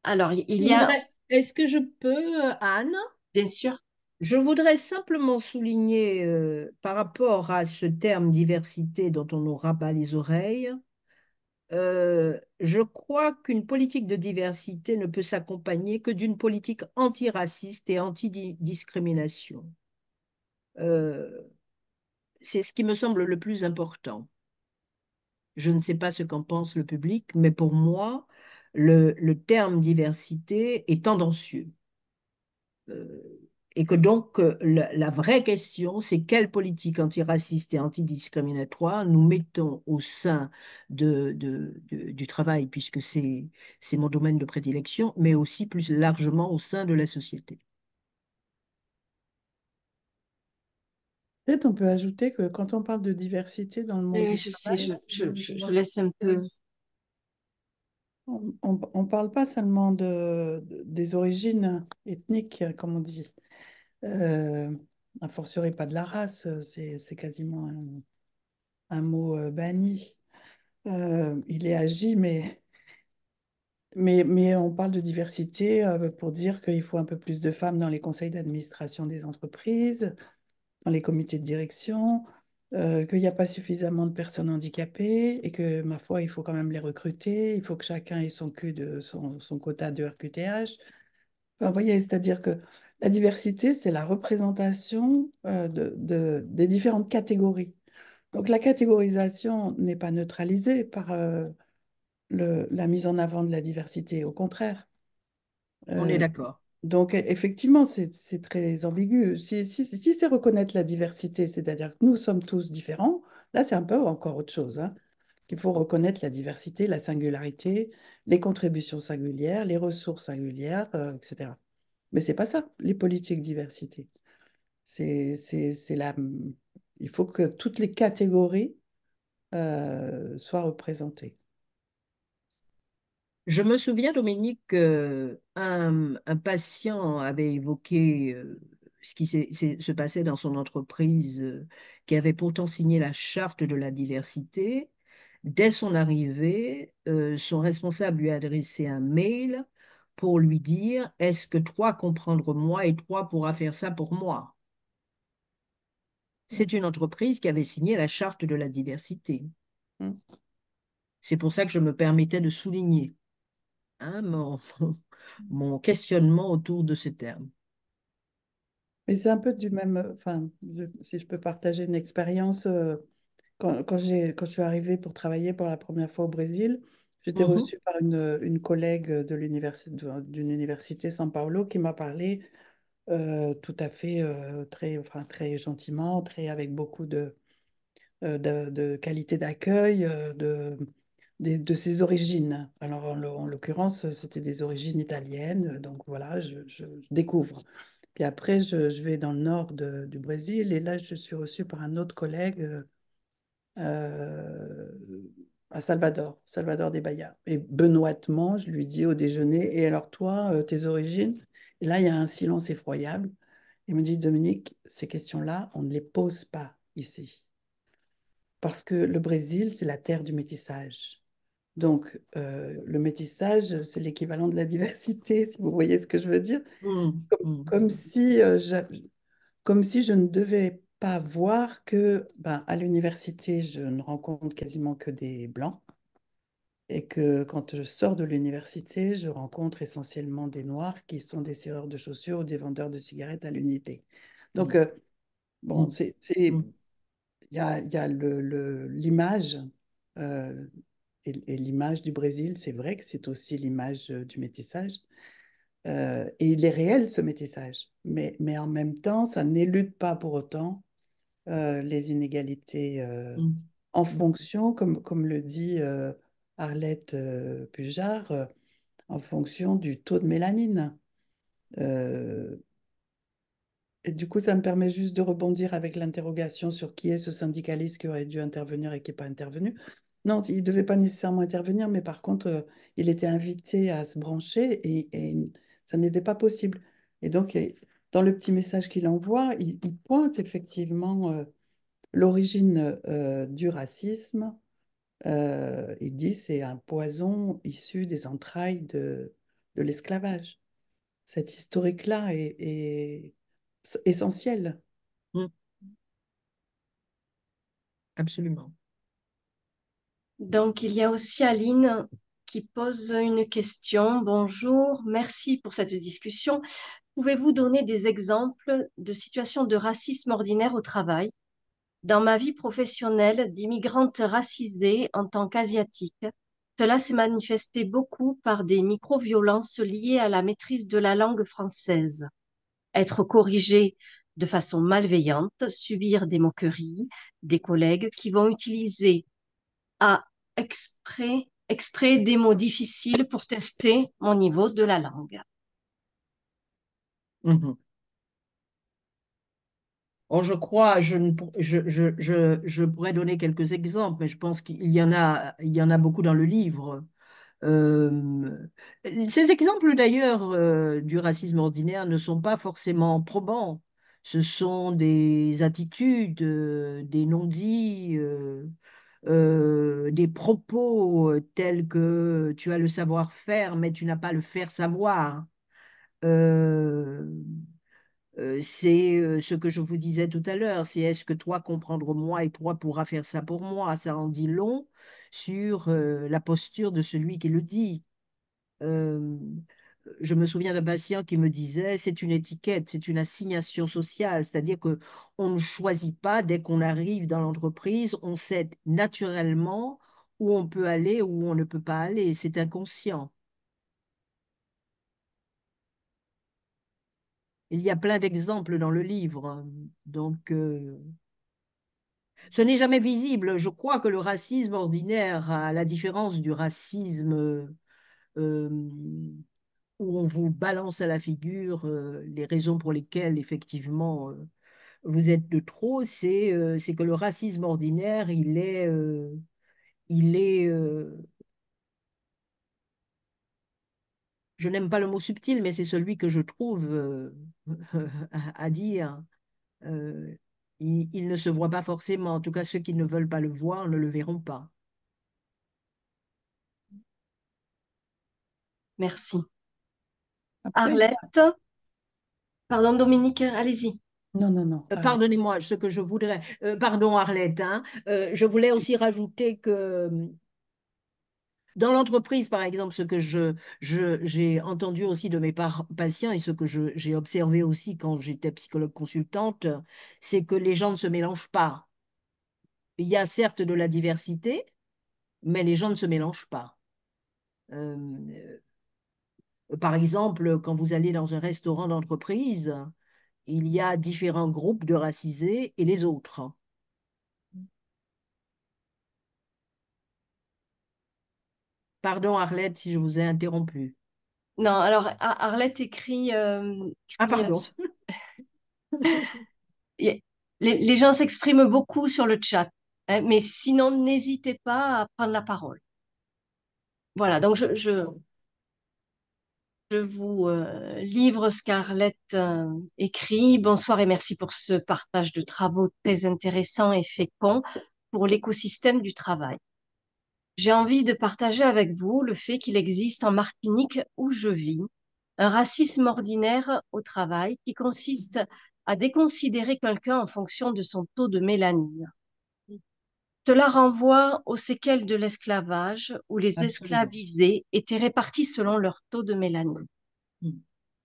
Alors, il Je y a, voudrais, est-ce que je peux, euh, Anne? bien sûr, Je voudrais simplement souligner euh, par rapport à ce terme diversité dont on nous rabat les oreilles, euh, je crois qu'une politique de diversité ne peut s'accompagner que d'une politique antiraciste et anti-discrimination. Euh, c'est ce qui me semble le plus important. Je ne sais pas ce qu'en pense le public, mais pour moi, le, le terme diversité est tendancieux. Euh, et que donc, euh, la, la vraie question, c'est quelle politique antiraciste et antidiscriminatoire nous mettons au sein de, de- de- du travail, puisque c'est, c'est mon domaine de prédilection, mais aussi plus largement au sein de la société. Peut-être on peut ajouter que quand on parle de diversité dans le monde oui, du je sais, travail, je, je, je, je laisse un peu. on ne parle pas seulement de, de- des origines ethniques, comme on dit. Euh, a fortiori pas de la race, c'est c'est quasiment un, un mot euh, banni. Euh, il est agi, mais, mais, mais on parle de diversité euh, pour dire qu'il faut un peu plus de femmes dans les conseils d'administration des entreprises, dans les comités de direction, euh, qu'il n'y a pas suffisamment de personnes handicapées et que, ma foi, il faut quand même les recruter, il faut que chacun ait son, cul de, son, son quota de R Q T H. Enfin, vous voyez, c'est-à-dire que la diversité, c'est la représentation euh, de, de- des différentes catégories. Donc la catégorisation n'est pas neutralisée par euh, le- la mise en avant de la diversité, au contraire. On est Euh, d'accord. donc e- effectivement, c'est c'est très ambigu. Si, si, si c'est reconnaître la diversité, c'est-à-dire que nous sommes tous différents, là c'est un peu encore autre chose, hein. Il faut reconnaître la diversité, la singularité, les contributions singulières, les ressources singulières, euh, et cetera. Mais c'est pas ça, les politiques diversité. C'est, c'est, c'est la... Il faut que toutes les catégories euh, soient représentées. Je me souviens, Dominique, qu'un un patient avait évoqué euh, ce qui s'est- s'est- se passait dans son entreprise, euh, qui avait pourtant signé la charte de la diversité. Dès son arrivée, euh, son responsable lui a adressé un mail pour lui dire, est-ce que toi comprendre moi et toi pourras faire ça pour moi? C'est une entreprise qui avait signé la charte de la diversité. Mm. C'est pour ça que je me permettais de souligner, hein, mon, mon questionnement autour de ce terme. Mais c'est un peu du même, euh, enfin, je- si je peux partager une expérience, euh, quand, quand j'ai, quand je suis arrivée pour travailler pour la première fois au Brésil, j'étais Mhm. reçue par une, une collègue de l'université, de- d'une université São Paulo qui m'a parlé euh, tout à fait, euh, très, enfin, très gentiment, très, avec beaucoup de, euh, de, de qualité d'accueil, euh, de, des- de ses origines. Alors, en, l'o- en l'occurrence, c'était des origines italiennes, donc voilà, je, je découvre. Puis après, je, je vais dans le nord de- du Brésil et là, je suis reçue par un autre collègue euh, euh, à Salvador, Salvador des Bahia. Et benoîtement, je lui dis au déjeuner, et alors toi, euh, tes origines? Et là, il y a un silence effroyable. Il me dit, Dominique, ces questions-là, on ne les pose pas ici. Parce que le Brésil, c'est la terre du métissage. Donc, euh, le métissage, c'est l'équivalent de la diversité, si vous voyez ce que je veux dire. Mhm. Comme, Mhm. comme si, euh, j'a- comme si je ne devais pas voir que, ben, à l'université, je ne rencontre quasiment que des blancs et que quand je sors de l'université, je rencontre essentiellement des noirs qui sont des serreurs de chaussures ou des vendeurs de cigarettes à l'unité. Donc, Mhm. euh, bon, c'est, c'est, Mhm. il y a, il y a le, le- l'image, euh, et, et l'image du Brésil, c'est vrai que c'est aussi l'image euh, du métissage. Euh, et il est réel, ce métissage. Mais, mais en même temps, ça n'élude pas pour autant euh, les inégalités euh, Mhm. en Mhm. fonction, comme, comme le dit euh, Arlette euh, Pujard, euh, en fonction du taux de mélanine. Euh, et du coup, ça me permet juste de rebondir avec l'interrogation sur qui est ce syndicaliste qui aurait dû intervenir et qui n'est pas intervenu. Non, il ne devait pas nécessairement intervenir, mais par contre, euh, il était invité à se brancher et, et ça n'était pas possible. Et donc, et dans le petit message qu'il envoie, il, il pointe effectivement euh, l'origine euh, du racisme. Euh, il dit c'est un poison issu des entrailles de, de l'esclavage. Cette historique-là est, est essentielle. Mm, absolument. Donc, il y a aussi Aline qui pose une question. Bonjour, merci pour cette discussion. Pouvez-vous donner des exemples de situations de racisme ordinaire au travail? Dans ma vie professionnelle d'immigrante racisée en tant qu'asiatique, cela s'est manifesté beaucoup par des micro-violences liées à la maîtrise de la langue française. Être corrigé de façon malveillante, subir des moqueries, des collègues qui vont utiliser à exprès, exprès des mots difficiles pour tester mon niveau de la langue. Mhm. Oh, je crois, je, ne pour- je, je, je, je pourrais donner quelques exemples, mais je pense qu'il y en a, il y en a beaucoup dans le livre. Euh, ces exemples d'ailleurs euh, du racisme ordinaire ne sont pas forcément probants. Ce sont des attitudes, euh, des non-dits, euh, euh, des propos euh, tels que tu as le savoir-faire, mais tu n'as pas le faire-savoir. Euh, euh, c'est euh, ce que je vous disais tout à l'heure, c'est est-ce que toi comprendre moi et toi pourras faire ça pour moi? Ça en dit long sur euh, la posture de celui qui le dit. Euh, je me souviens d'un patient qui me disait, c'est une étiquette, c'est une assignation sociale, c'est-à-dire que on ne choisit pas dès qu'on arrive dans l'entreprise, on sait naturellement où on peut aller, où on ne peut pas aller, c'est inconscient. Il y a plein d'exemples dans le livre, donc euh, ce n'est jamais visible. Je crois que le racisme ordinaire, à la différence du racisme euh, où on vous balance à la figure euh, les raisons pour lesquelles, effectivement, euh, vous êtes de trop, c'est euh, c'est que le racisme ordinaire, il est, euh, il est euh, je n'aime pas le mot subtil, mais c'est celui que je trouve euh, à, à dire. Euh, il, il ne se voit pas forcément. En tout cas, ceux qui ne veulent pas le voir ne le verront pas. Merci. Après, il y a- Arlette, pardon Dominique, allez-y. non, non, non, Euh, parlez. Pardonnez-moi, ce que je voudrais, euh, pardon Arlette, hein, euh, je voulais aussi rajouter que dans l'entreprise, par exemple, ce que je, je- j'ai entendu aussi de mes par- patients et ce que je- j'ai observé aussi quand j'étais psychologue consultante, c'est que les gens ne se mélangent pas. Il y a certes de la diversité, mais les gens ne se mélangent pas. Euh, par exemple, quand vous allez dans un restaurant d'entreprise, il y a différents groupes de racisés et les autres. Pardon Arlette si je vous ai interrompu. Non, alors Ar- Arlette écrit, euh, Ah écrit, euh, pardon. sur- y- les, les gens s'expriment beaucoup sur le chat, hein, mais sinon n'hésitez pas à prendre la parole. Voilà, donc je, je, je vous euh, livre ce qu'Arlette euh, écrit. Bonsoir et merci pour ce partage de travaux très intéressant et fécond pour l'écosystème du travail. J'ai envie de partager avec vous le fait qu'il existe en Martinique où je vis un racisme ordinaire au travail qui consiste à déconsidérer quelqu'un en fonction de son taux de mélanine. Cela renvoie aux séquelles de l'esclavage où les Absolument. esclavisés étaient répartis selon leur taux de mélanine. Mm.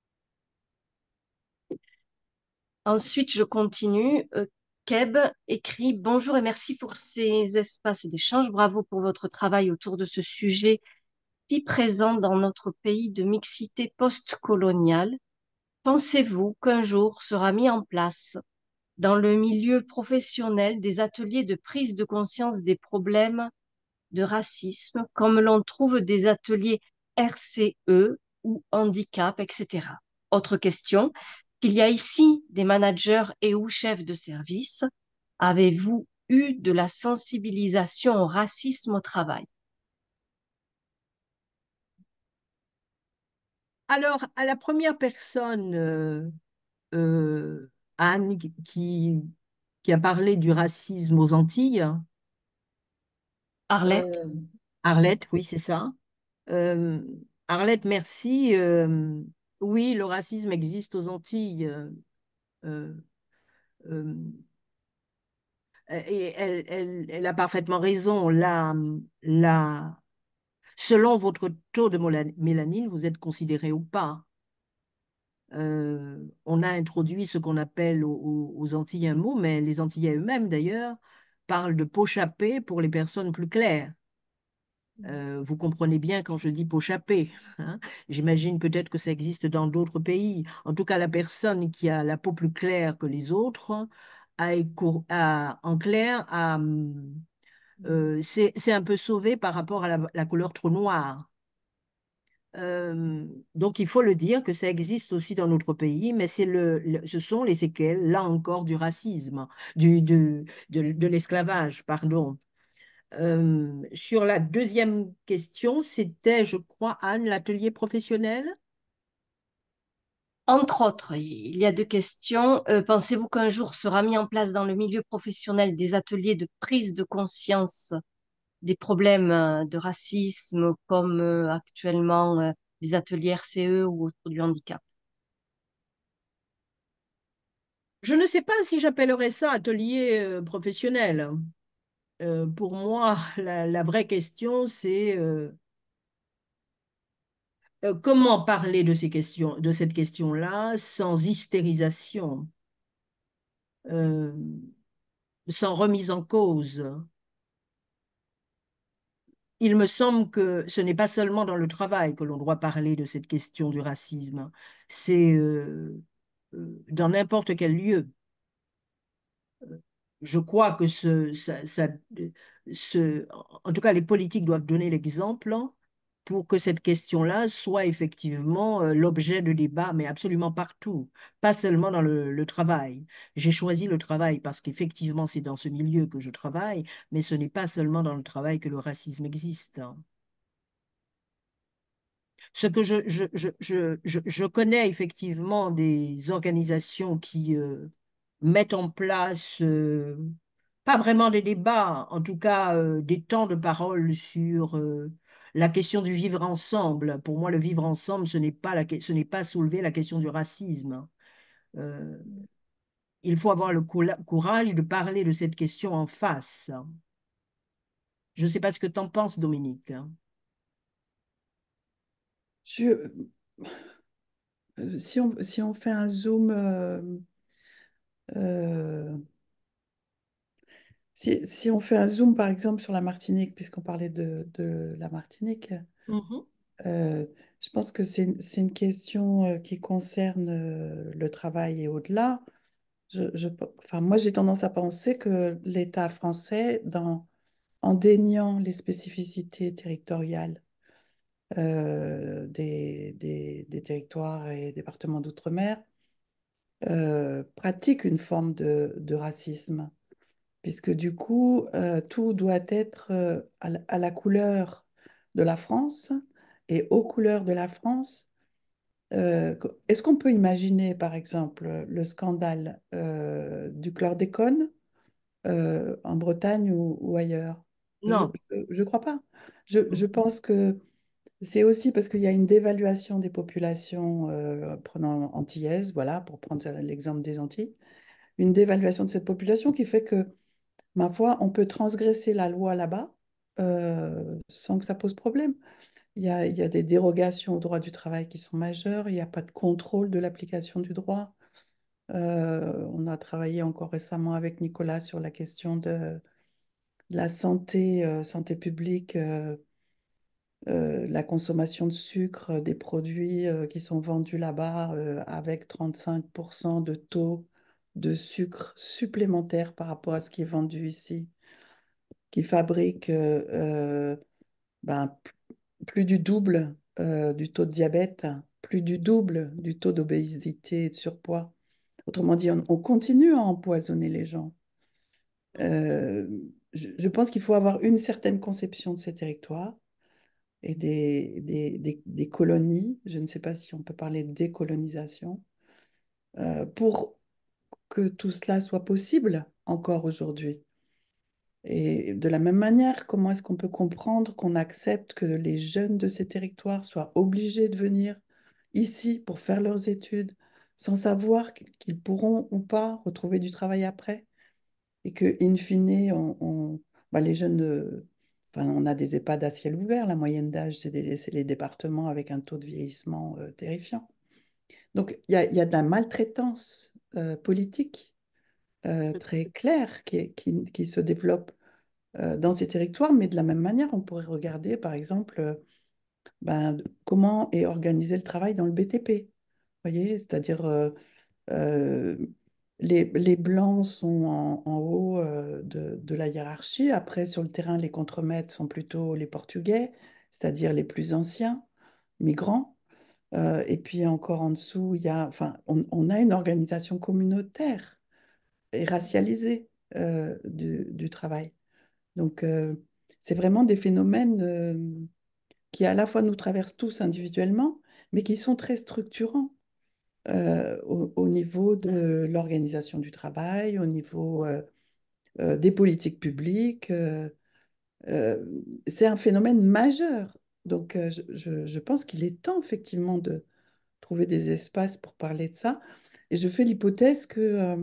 Ensuite, je continue. Euh, Keb écrit Bonjour et merci pour ces espaces d'échange. Bravo pour votre travail autour de ce sujet si présent dans notre pays de mixité post-coloniale. Pensez-vous qu'un jour sera mis en place dans le milieu professionnel des ateliers de prise de conscience des problèmes de racisme, comme l'on trouve des ateliers R C E ou handicap, et cetera. Autre question, s'il y a ici des managers et ou chefs de service, avez-vous eu de la sensibilisation au racisme au travail? Alors, à la première personne, euh, euh, Anne, qui, qui a parlé du racisme aux Antilles, Arlette? euh, Arlette, oui, c'est ça. Euh, Arlette, merci. Euh, oui, le racisme existe aux Antilles. euh, euh, euh, et elle, elle- elle a parfaitement raison. Là, là, selon votre taux de mola- mélanine, vous êtes considéré ou pas. Euh, on a introduit ce qu'on appelle aux, aux- aux Antillais un mot, mais les Antillais eux-mêmes, d'ailleurs, parlent de peau chapée pour les personnes plus claires. Euh, vous comprenez bien quand je dis peau chapée, hein. J'imagine peut-être que ça existe dans d'autres pays. En tout cas, la personne qui a la peau plus claire que les autres, a, éco- a- en clair, a, hum, euh, c'est c'est un peu sauvé par rapport à la, la couleur trop noire. Euh, donc, il faut le dire que ça existe aussi dans notre pays, mais c'est le, le- ce sont les séquelles, là encore, du racisme, du, du- de, de l'esclavage, pardon. Euh, sur la deuxième question, c'était, je crois, Anne, l'atelier professionnel. Entre autres, il y a deux questions. Euh, pensez-vous qu'un jour sera mis en place dans le milieu professionnel des ateliers de prise de conscience des problèmes euh, de racisme comme euh, actuellement euh, des ateliers R C E ou autour du handicap? Je ne sais pas si j'appellerais ça atelier euh, professionnel. Euh, pour moi, la, la vraie question, c'est euh, euh, comment parler de ces questions, de cette question-là sans hystérisation, euh, sans remise en cause. Il me semble que ce n'est pas seulement dans le travail que l'on doit parler de cette question du racisme, c'est euh, euh, dans n'importe quel lieu. Je crois que ce, ça, ça- ce- en tout cas, les politiques doivent donner l'exemple, hein, pour que cette question-là soit effectivement euh, l'objet de débat, mais absolument partout, pas seulement dans le, le travail. J'ai choisi le travail parce qu'effectivement, c'est dans ce milieu que je travaille, mais ce n'est pas seulement dans le travail que le racisme existe, hein. Ce que je, je, je, je, je, je connais effectivement des organisations qui euh, mettent en place, euh, pas vraiment des débats, en tout cas euh, des temps de parole sur euh, la question du vivre ensemble. Pour moi, le vivre ensemble, ce n'est pas, la, que- ce n'est pas soulever la question du racisme. Euh, il faut avoir le coula- courage de parler de cette question en face. Je ne sais pas ce que tu en penses, Dominique. Je, euh, si on, si on fait un zoom, euh, euh, si, si on fait un zoom par exemple sur la Martinique, puisqu'on parlait de, de la Martinique, Mhm. euh, je pense que c'est, une- c'est une question euh, qui concerne euh, le travail et au-delà. Je, je- enfin, moi, j'ai tendance à penser que l'État français, dans, en déniant les spécificités territoriales euh, des, des- des territoires et départements d'outre-mer, euh, pratique une forme de, de racisme, puisque du coup, euh, tout doit être euh, à, la à la couleur de la France et aux couleurs de la France. Euh, co- est-ce qu'on peut imaginer, par exemple, le scandale euh, du chlordécone euh, en Bretagne ou, ou ailleurs? Je Non. ne crois pas. Je, je pense que c'est aussi parce qu'il y a une dévaluation des populations, euh, prenant antillaises, voilà, pour prendre l'exemple des Antilles, une dévaluation de cette population qui fait que, ma foi, on peut transgresser la loi là-bas euh, sans que ça pose problème. Il y a, il y a des dérogations au droit du travail qui sont majeures, il n'y a pas de contrôle de l'application du droit. Euh, on a travaillé encore récemment avec Nicolas sur la question de la santé, euh, santé publique, euh, euh, la consommation de sucre, euh, des produits euh, qui sont vendus là-bas euh, avec trente-cinq pour cent de taux de sucre supplémentaire par rapport à ce qui est vendu ici, qui fabriquent euh, euh, ben, p- plus du double euh, du taux de diabète, plus du double du taux d'obésité et de surpoids. Autrement dit, on, on continue à empoisonner les gens. Euh, je, je pense qu'il faut avoir une certaine conception de ces territoires et des, des, des- des colonies, je ne sais pas si on peut parler de décolonisation, euh, pour que tout cela soit possible encore aujourd'hui. Et de la même manière, comment est-ce qu'on peut comprendre qu'on accepte que les jeunes de ces territoires soient obligés de venir ici pour faire leurs études sans savoir qu'ils pourront ou pas retrouver du travail après? Et que, in fine, on, on- bah, les jeunes, euh, enfin, on a des EHPAD à ciel ouvert, la moyenne d'âge, c'est des- c'est les départements avec un taux de vieillissement euh, terrifiant. Donc, il y a, il y a de la maltraitance euh, politique euh, très claire qui, qui, qui se développe euh, dans ces territoires, mais de la même manière, on pourrait regarder, par exemple, euh, ben, comment est organisé le travail dans le B T P. Vous voyez, c'est-à-dire euh, euh, les, les Blancs sont en, en haut euh, de, de la hiérarchie. Après, sur le terrain, les contremaîtres sont plutôt les Portugais, c'est-à-dire les plus anciens migrants. Euh, et puis encore en dessous, il y a, enfin, on, on a une organisation communautaire et racialisée euh, du, du travail. Donc, euh, c'est vraiment des phénomènes euh, qui à la fois nous traversent tous individuellement, mais qui sont très structurants euh, au, au niveau de l'organisation du travail, au niveau euh, euh, des politiques publiques. Euh, euh, c'est un phénomène majeur. Donc, euh, je, je- je pense qu'il est temps, effectivement, de trouver des espaces pour parler de ça. Et je fais l'hypothèse que euh,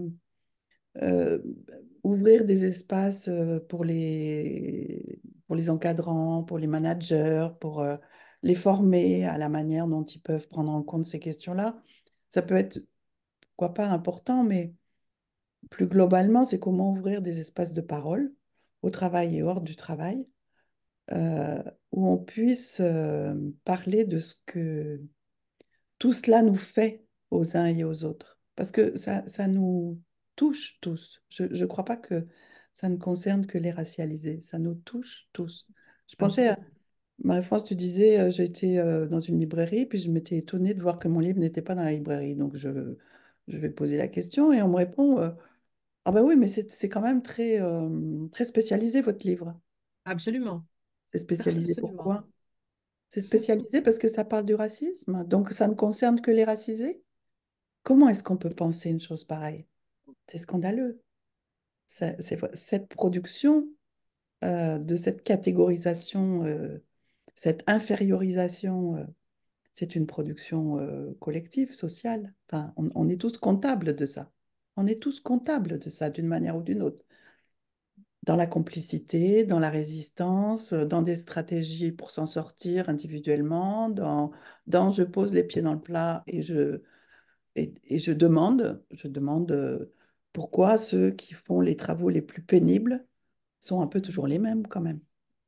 euh, ouvrir des espaces euh, pour les, pour les encadrants, pour les managers, pour euh, les former à la manière dont ils peuvent prendre en compte ces questions-là, ça peut être, pourquoi pas, important, mais plus globalement, c'est comment ouvrir des espaces de parole au travail et hors du travail, euh, où on puisse euh, parler de ce que tout cela nous fait aux uns et aux autres. Parce que ça, ça nous touche tous. Je ne crois pas que ça ne concerne que les racialisés. Ça nous touche tous. Je pensais à Absolument. Marie-France, tu disais, euh, j'étais euh, dans une librairie, puis je m'étais étonnée de voir que mon livre n'était pas dans la librairie. Donc je, je vais poser la question et on me répond, euh, ah ben oui, mais c'est c'est quand même très, euh, très spécialisé votre livre. Absolument. C'est spécialisé Absolument. pourquoi? C'est spécialisé parce que ça parle du racisme. Donc ça ne concerne que les racisés? Comment est-ce qu'on peut penser une chose pareille? C'est scandaleux. Ça- c'est- cette production euh, de cette catégorisation, euh, cette infériorisation, euh, c'est une production euh, collective, sociale. Enfin, on, on est tous comptables de ça. On est tous comptables de ça d'une manière ou d'une autre. Dans la complicité, dans la résistance, euh, dans des stratégies pour s'en sortir individuellement, dans, dans je pose les pieds dans le plat et je, Et, et je demande, je demande euh, pourquoi ceux qui font les travaux les plus pénibles sont un peu toujours les mêmes quand même.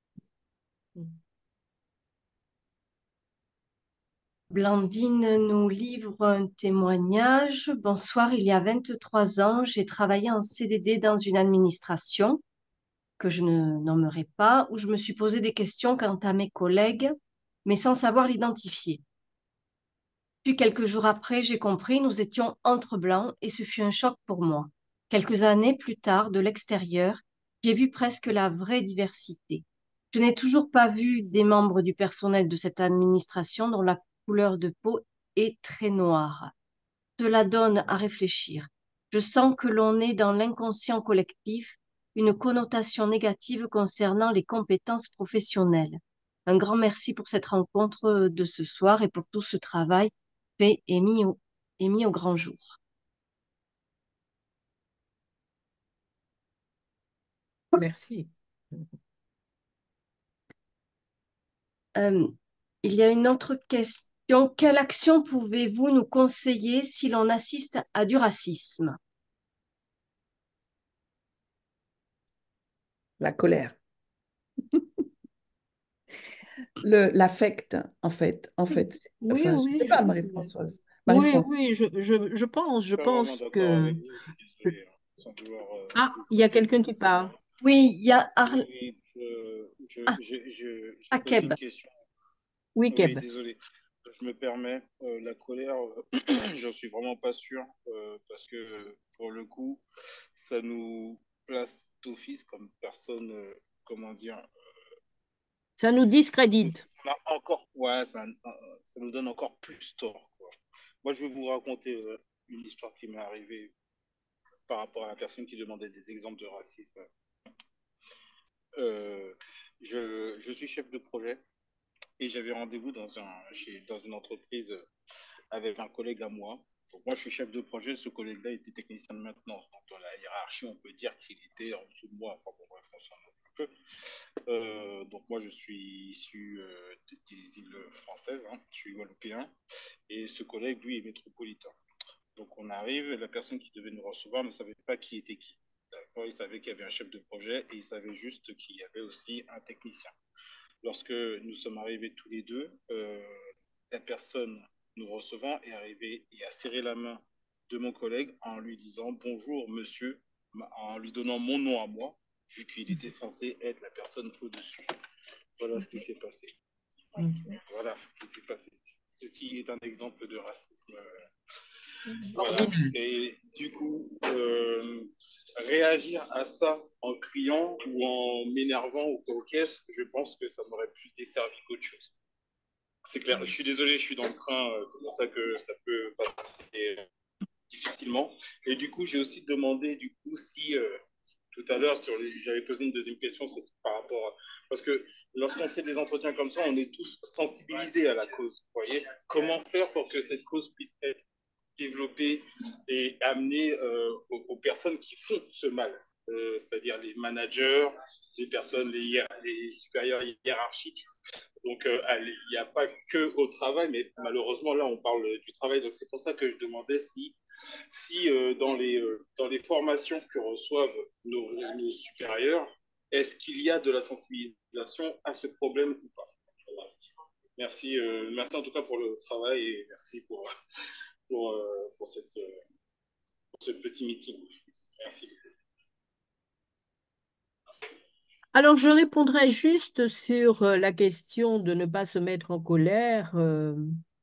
Blandine nous livre un témoignage. Bonsoir, il y a vingt-trois ans, j'ai travaillé en C D D dans une administration que je ne nommerai pas, où je me suis posé des questions quant à mes collègues, mais sans savoir l'identifier. Puis quelques jours après, j'ai compris, nous étions entre blancs et ce fut un choc pour moi. Quelques années plus tard, de l'extérieur, j'ai vu presque la vraie diversité. Je n'ai toujours pas vu des membres du personnel de cette administration dont la couleur de peau est très noire. Cela donne à réfléchir. Je sens que l'on est dans l'inconscient collectif une connotation négative concernant les compétences professionnelles. Un grand merci pour cette rencontre de ce soir et pour tout ce travail fait et mis au, et mis au grand jour. Merci. Euh, il y a une autre question. Quelle action pouvez-vous nous conseiller si l'on assiste à du racisme? La colère, le, l'affect, en fait, en fait, c'est- Oui, enfin, je oui, sais je, pas, Marie-Françoise. oui, Marie-France, oui, je, je, je pense, je Pas vraiment pense d'accord que... avec vous, je suis désolé, hein, sans vouloir euh, Ah, vous il y a couper. quelqu'un qui parle. Oui, il y a Oui, Arl... oui, je, je, ah, je, je- j'ai posé Akeb. une question. Oui, Oui, Keb. désolé, je me permets. Euh, la colère, euh, j'en suis vraiment pas sûr, euh, parce que pour le coup, ça nous place d'office comme personne, euh, comment dire, Ça nous discrédite. on a encore, ouais, ça, euh, ça nous donne encore plus tort, quoi. Moi, je vais vous raconter euh, une histoire qui m'est arrivée par rapport à la personne qui demandait des exemples de racisme. euh, je, je suis chef de projet et j'avais rendez-vous dans, un, chez, dans une entreprise avec un collègue à moi. Donc moi, je suis chef de projet, ce collègue-là était technicien de maintenance. Donc dans la hiérarchie, on peut dire qu'il était en dessous de moi. Enfin bon, bref, on s'en moque un peu. Euh, donc moi, je suis issu euh, des, des îles françaises, hein. Je suis guadeloupéen. Et ce collègue, lui, est métropolitain. Donc on arrive, la personne qui devait nous recevoir ne savait pas qui était qui. D'accord. Il savait qu'il y avait un chef de projet et il savait juste qu'il y avait aussi un technicien. Lorsque nous sommes arrivés tous les deux, euh, la personne nous recevant est arrivée et a serré la main de mon collègue en lui disant bonjour monsieur, en lui donnant mon nom à moi, vu qu'il était censé être la personne au-dessus. Voilà ce qui s'est passé. Voilà ce qui s'est passé. Ceci est un exemple de racisme. Voilà. Et du coup, euh, réagir à ça en criant ou en m'énervant ou quoi au caisse, je pense que ça m'aurait plus desservi qu'autre chose. C'est clair. Je suis désolé, je suis dans le train, c'est pour ça que ça peut passer difficilement. Et du coup, j'ai aussi demandé du coup si euh, tout à l'heure, j'avais posé une deuxième question, c'est par rapport à... Parce que lorsqu'on fait des entretiens comme ça, on est tous sensibilisés à la cause. Vous voyez, comment faire pour que cette cause puisse être développer et amener euh, aux, aux personnes qui font ce mal, euh, c'est-à-dire les managers, les personnes, les, hiér les supérieurs hiérarchiques. Donc, euh, il n'y a pas que au travail, mais malheureusement, là, on parle du travail. Donc, c'est pour ça que je demandais si, si euh, dans, les, euh, dans les formations que reçoivent nos, nos supérieurs, est-ce qu'il y a de la sensibilisation à ce problème ou pas? Merci, euh, merci en tout cas pour le travail et merci pour, pour, euh, pour, cette, euh, pour ce petit meeting. Merci. Alors, je répondrai juste sur euh, la question de ne pas se mettre en colère. Euh,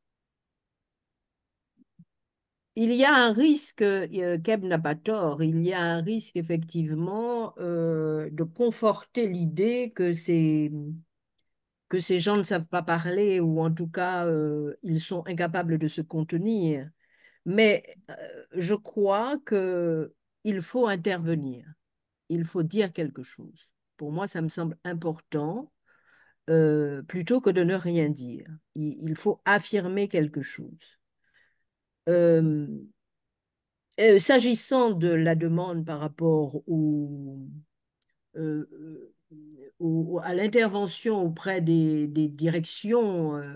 il y a un risque, euh, Keb n'a pas tort, il y a un risque effectivement euh, de conforter l'idée que ces, que ces gens ne savent pas parler ou en tout cas euh, ils sont incapables de se contenir. Mais euh, je crois qu'il faut intervenir, il faut dire quelque chose. Pour moi, ça me semble important euh, plutôt que de ne rien dire. Il, il faut affirmer quelque chose. Euh, euh, S'agissant de la demande par rapport au, euh, au- à l'intervention auprès des, des directions, euh,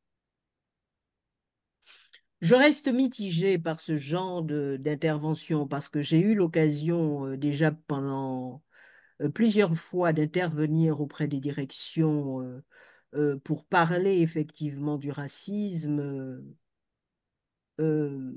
je reste mitigée par ce genre de- d'intervention parce que j'ai eu l'occasion euh, déjà pendant euh, plusieurs fois d'intervenir auprès des directions euh, euh, pour parler effectivement du racisme. Euh, euh,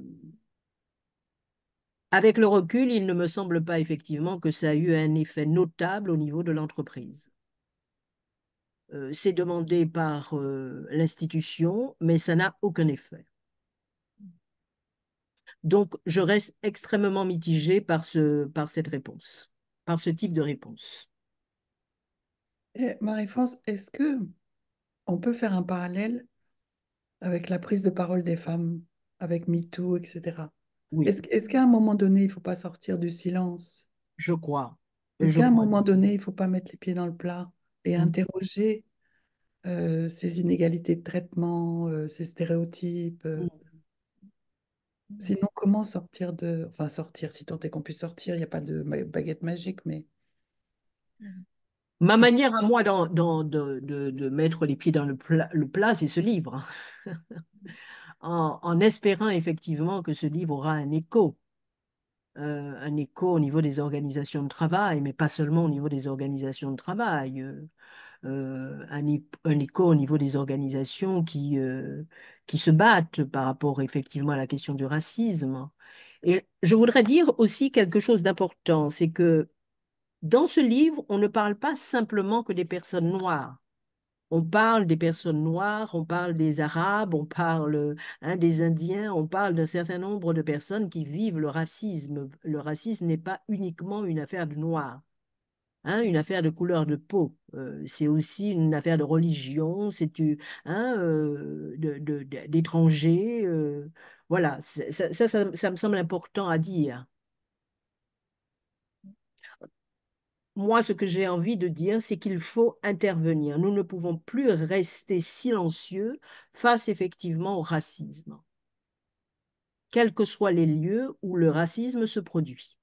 avec le recul, il ne me semble pas effectivement que ça a eu un effet notable au niveau de l'entreprise. Euh, c'est demandé par euh, l'institution, mais ça n'a aucun effet. Donc, je reste extrêmement mitigée par, ce, par cette réponse, par ce type de réponse. Et Marie-France, est-ce que on peut faire un parallèle avec la prise de parole des femmes, avec MeToo, et cetera. Oui, Est-ce, est-ce qu'à un moment donné, il ne faut pas sortir du silence? je crois. Est-ce Je qu'à un crois. moment donné, il ne faut pas mettre les pieds dans le plat et interroger euh, ces inégalités de traitement, euh, ces stéréotypes? euh, Sinon, comment sortir de... Enfin, sortir, si tant est qu'on puisse sortir, il n'y a pas de ma- baguette magique, mais... Ma manière à moi d'en- d'en- de, de- de mettre les pieds dans le plat, le plat, c'est ce livre, en, en espérant effectivement que ce livre aura un écho, euh, un écho au niveau des organisations de travail, mais pas seulement au niveau des organisations de travail, euh, euh, un, é- un écho au niveau des organisations qui, euh, qui se battent par rapport effectivement à la question du racisme. Et je, je voudrais dire aussi quelque chose d'important, c'est que dans ce livre, on ne parle pas simplement que des personnes noires. On parle des personnes noires, on parle des Arabes, on parle hein, des Indiens, on parle d'un certain nombre de personnes qui vivent le racisme. Le racisme n'est pas uniquement une affaire de noirs, hein, une affaire de couleur de peau. Euh, c'est aussi une affaire de religion, c'est euh, hein, euh, de- de- de- d'étrangers. Euh, voilà, ça, ça, ça, ça me semble important à dire. moi, ce que j'ai envie de dire, c'est qu'il faut intervenir. Nous ne pouvons plus rester silencieux face effectivement au racisme, quels que soient les lieux où le racisme se produit.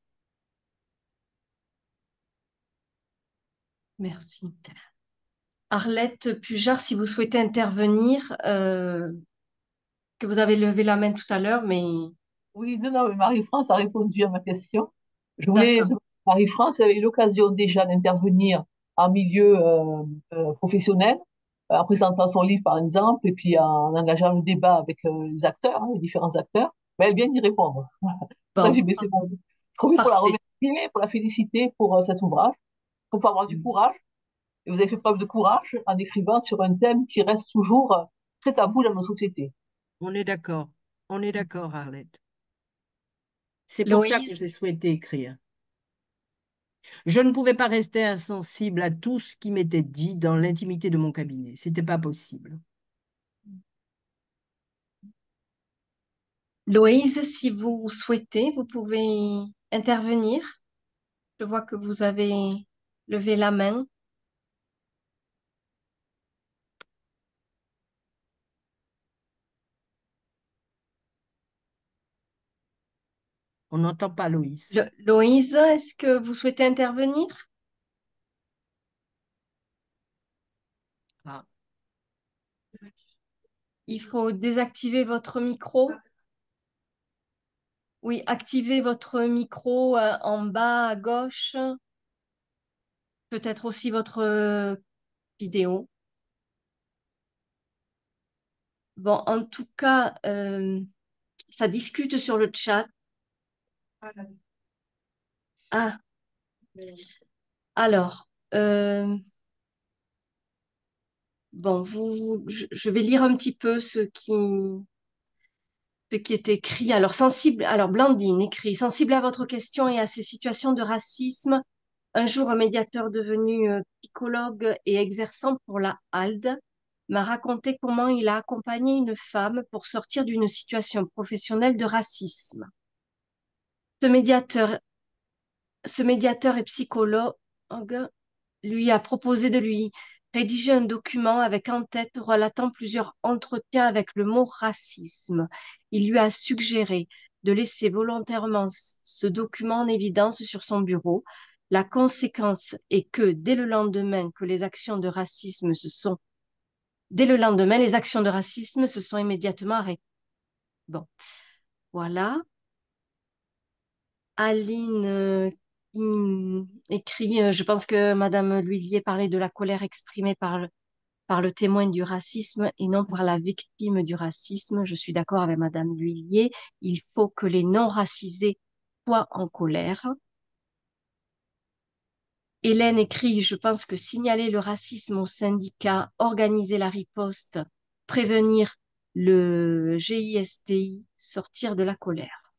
Merci. Arlette Pujard, si vous souhaitez intervenir, euh, que vous avez levé la main tout à l'heure, mais Oui, non, non, mais Marie-France a répondu à ma question. Je voulais d'accord. demander à Marie-France avait eu l'occasion déjà d'intervenir en milieu euh, euh, professionnel, euh, en présentant son livre par exemple, et puis en engageant le débat avec euh, les acteurs, hein, les différents acteurs. Mais elle vient d'y répondre. C'est pour ça que Bon, j'ai baissé mon Je trouvais pour la parfait. remercier, pour la féliciter pour euh, cet ouvrage. Il faut avoir du courage. Et vous avez fait preuve de courage en écrivant sur un thème qui reste toujours euh, très tabou dans nos sociétés. On est d'accord. On est d'accord, Arlette. C'est pour ça que Loïse, j'ai souhaité écrire. Je ne pouvais pas rester insensible à tout ce qui m'était dit dans l'intimité de mon cabinet. C'était pas possible. Loïse, si vous souhaitez, vous pouvez intervenir. Je vois que vous avez levé la main. On n'entend pas Loïs. Lo- Loïse, est-ce que vous souhaitez intervenir? Ah, Il faut désactiver votre micro. Oui, activez votre micro euh, en bas à gauche, peut-être aussi votre euh, vidéo. Bon, en tout cas, euh, ça discute sur le chat. Ah, alors, euh, bon, vous, vous- je, je vais lire un petit peu ce qui, ce qui est écrit. Alors, sensible, alors Blandine écrit, sensible à votre question et à ces situations de racisme, un jour, un médiateur devenu euh, psychologue et exerçant pour la H A L D m'a raconté comment il a accompagné une femme pour sortir d'une situation professionnelle de racisme. Ce médiateur, ce médiateur et psychologue lui a proposé de lui rédiger un document avec en tête relatant plusieurs entretiens avec le mot racisme. Il lui a suggéré de laisser volontairement ce document en évidence sur son bureau. La conséquence est que dès le lendemain que les actions de racisme se sont dès le lendemain, les actions de racisme se sont immédiatement arrêtées. Bon, voilà. Aline euh, qui mm, écrit, euh, je pense que Madame L'Huillier parlait de la colère exprimée par le, par le témoin du racisme et non par la victime du racisme. Je suis d'accord avec Madame L'Huillier. Il faut que les non-racisés soient en colère. Hélène écrit, je pense que signaler le racisme au syndicat, organiser la riposte, prévenir le G I S T I, sortir de la colère.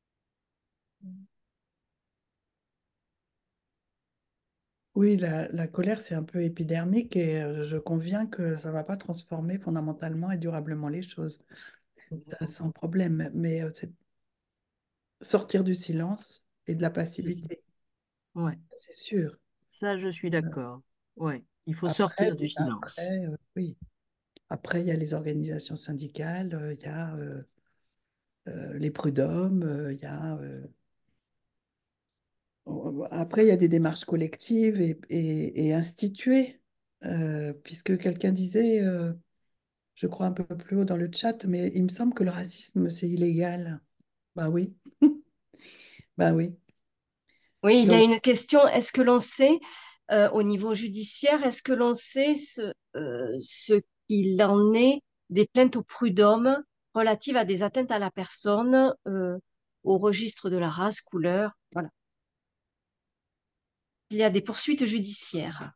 Oui, la, la colère, c'est un peu épidermique et euh, je conviens que ça ne va pas transformer fondamentalement et durablement les choses. Ça, sans problème. Mais euh, c'est sortir du silence et de la c'est ça. passivité, Ouais, c'est sûr. ça, je suis Euh, d'accord. Ouais, il faut Après, sortir du silence. après, euh, oui. Après, il y a les organisations syndicales, euh, il y a euh, euh, les prud'hommes, euh, il y a euh, après, il y a des démarches collectives et, et- et instituées, euh, puisque quelqu'un disait, euh, je crois un peu plus haut dans le chat, mais il me semble que le racisme, c'est illégal. Bah oui, bah oui. Oui, il y a Donc, une question. Est-ce que l'on sait, euh, au niveau judiciaire, est-ce que l'on sait ce, euh, ce qu'il en est des plaintes au prud'homme relatives à des atteintes à la personne, euh, au registre de la race, couleur, voilà. Il y a des poursuites judiciaires.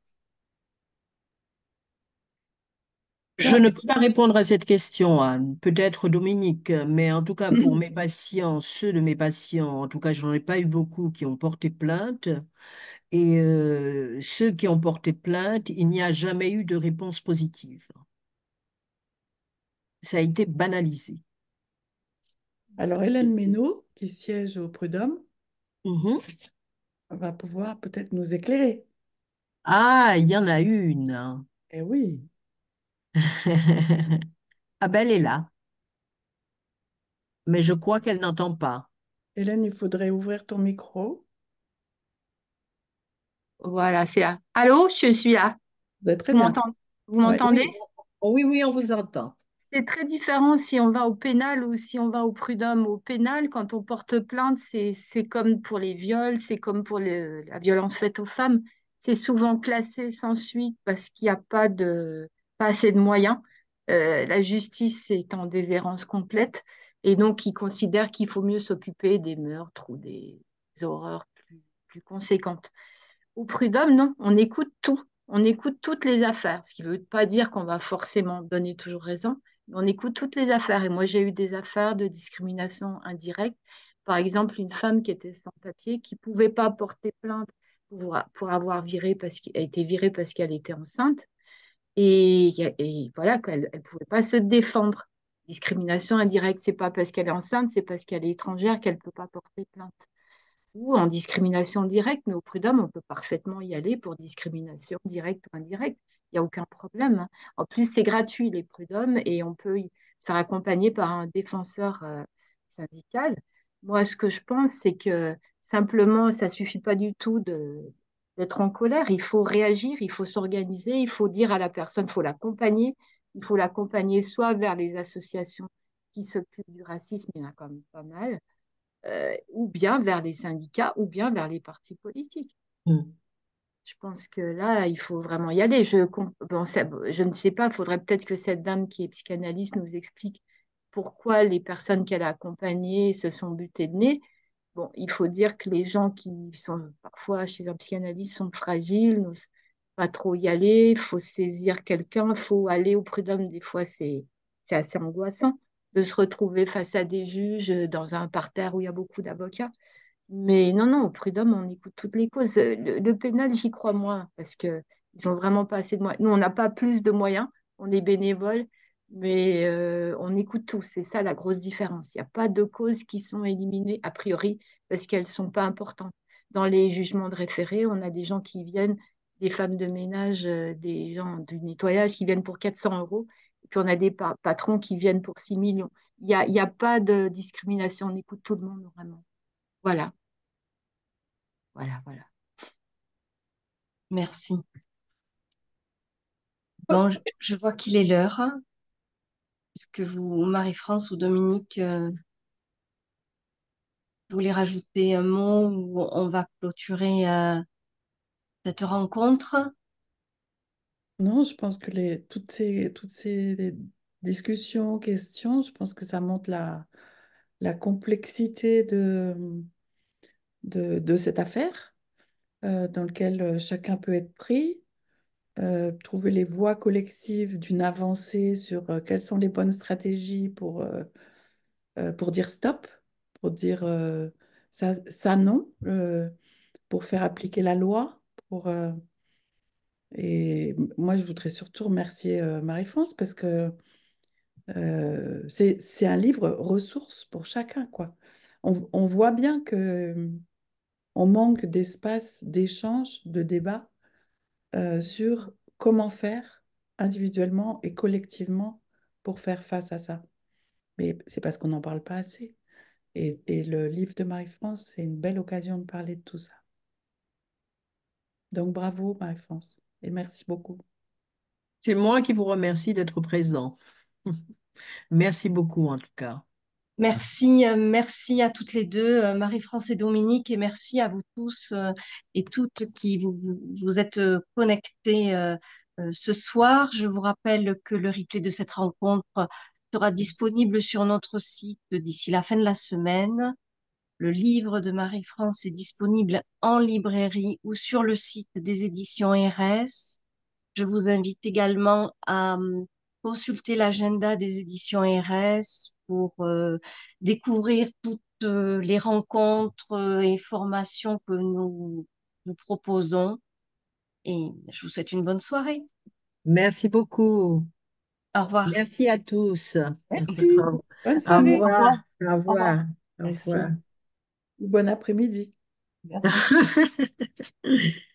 Je ça, ne peux pas répondre à cette question, Anne. Peut-être Dominique, mais en tout cas pour mes patients, ceux de mes patients, en tout cas, je n'en ai pas eu beaucoup qui ont porté plainte. Et euh, ceux qui ont porté plainte, il n'y a jamais eu de réponse positive. Ça a été banalisé. alors Hélène Ménaud, qui siège au prud'homme, Mhm. va pouvoir peut-être nous éclairer. Ah, il y en a une. Eh oui, Ah ben, elle est là, mais je crois qu'elle n'entend pas. Hélène, il faudrait ouvrir ton micro. Voilà, c'est là. Allô, je suis là. Vous êtes très Vous bien. m'entendez? Vous Ouais. m'entendez? Oui, oui, oui, on vous entend. C'est très différent si on va au pénal ou si on va au prud'homme. Au pénal, quand on porte plainte, c'est, c'est comme pour les viols, c'est comme pour le- la violence faite aux femmes. C'est souvent classé sans suite parce qu'il n'y a pas de, pas assez de moyens. Euh, la justice est en déshérence complète et donc ils considèrent qu'il faut mieux s'occuper des meurtres ou des horreurs plus, plus conséquentes. Au prud'homme, non, on écoute tout. On écoute toutes les affaires, ce qui ne veut pas dire qu'on va forcément donner toujours raison, mais on écoute toutes les affaires. Et moi, j'ai eu des affaires de discrimination indirecte. Par exemple, une femme qui était sans papier, qui ne pouvait pas porter plainte pour, pour avoir viré parce qu'elle a été virée parce qu'elle était enceinte. Et, et voilà, qu'elle ne pouvait pas se défendre. Discrimination indirecte, c'est pas parce qu'elle est enceinte, c'est parce qu'elle est étrangère qu'elle ne peut pas porter plainte ou en discrimination directe, mais au prud'homme, on peut parfaitement y aller pour discrimination directe ou indirecte. Il n'y a aucun problème, hein. En plus, c'est gratuit, les prud'hommes, et on peut y- se faire accompagner par un défenseur euh, syndical. Moi, ce que je pense, c'est que simplement, ça ne suffit pas du tout de, d'être en colère. Il faut réagir, il faut s'organiser, il faut dire à la personne, il faut l'accompagner. Il faut l'accompagner soit vers les associations qui s'occupent du racisme, il y en a quand même pas mal, euh, ou bien vers les syndicats, ou bien vers les partis politiques. Hmm. Je pense que là, il faut vraiment y aller. Je, bon, ça, je ne sais pas, il faudrait peut-être que cette dame qui est psychanalyste nous explique pourquoi les personnes qu'elle a accompagnées se sont butées de nez. Bon, il faut dire que les gens qui sont parfois chez un psychanalyste sont fragiles, n'osent pas trop y aller, il faut saisir quelqu'un, il faut aller au prud'homme. Des fois, c'est c'est assez angoissant de se retrouver face à des juges dans un parterre où il y a beaucoup d'avocats. Mais non, non, au prud'homme, on écoute toutes les causes. Le, le pénal, j'y crois moins parce que ils ont vraiment pas assez de moyens. Nous, on n'a pas plus de moyens, on est bénévole, mais euh, on écoute tout. C'est ça la grosse différence. Il n'y a pas de causes qui sont éliminées a priori parce qu'elles ne sont pas importantes. Dans les jugements de référé, on a des gens qui viennent, des femmes de ménage, euh, des gens du nettoyage qui viennent pour quatre cents euros, et puis on a des pa- patrons qui viennent pour six millions. Il n'y a, il y a pas de discrimination, on écoute tout le monde vraiment. Voilà. Voilà, voilà. Merci. Bon, je, je vois qu'il est l'heure. Est-ce que vous, Marie-France ou Dominique, euh, voulez rajouter un mot ou on va clôturer euh, cette rencontre? Non, je pense que les, toutes ces, toutes ces discussions, questions, je pense que ça montre la, la complexité de, de, de cette affaire euh, dans laquelle euh, chacun peut être pris, euh, trouver les voies collectives d'une avancée sur euh, quelles sont les bonnes stratégies pour, euh, euh, pour dire stop, pour dire euh, ça, ça non, euh, pour faire appliquer la loi. Pour, euh, et moi, je voudrais surtout remercier euh, Marie-France parce que euh, c'est, c'est un livre ressource pour chacun, quoi. On, on voit bien que on manque d'espace d'échange, de débat euh, sur comment faire individuellement et collectivement pour faire face à ça. Mais c'est parce qu'on n'en parle pas assez. Et, et le livre de Marie-France, c'est une belle occasion de parler de tout ça. Donc bravo Marie-France et merci beaucoup. C'est moi qui vous remercie d'être présent. Merci beaucoup en tout cas. Merci, euh, merci à toutes les deux, euh, Marie-France et Dominique, et merci à vous tous euh, et toutes qui vous, vous, vous êtes euh, connectés euh, euh, ce soir. Je vous rappelle que le replay de cette rencontre sera disponible sur notre site d'ici la fin de la semaine. Le livre de Marie-France est disponible en librairie ou sur le site des éditions R S. Je vous invite également à hum, consulter l'agenda des éditions R S pour euh, découvrir toutes euh, les rencontres euh, et formations que nous vous proposons. Et je vous souhaite une bonne soirée. Merci beaucoup. Au revoir. Merci à tous. Merci. Bonne Au soirée. Au revoir. revoir. Au Au revoir. revoir. Au revoir. Merci. Bon après-midi. Merci.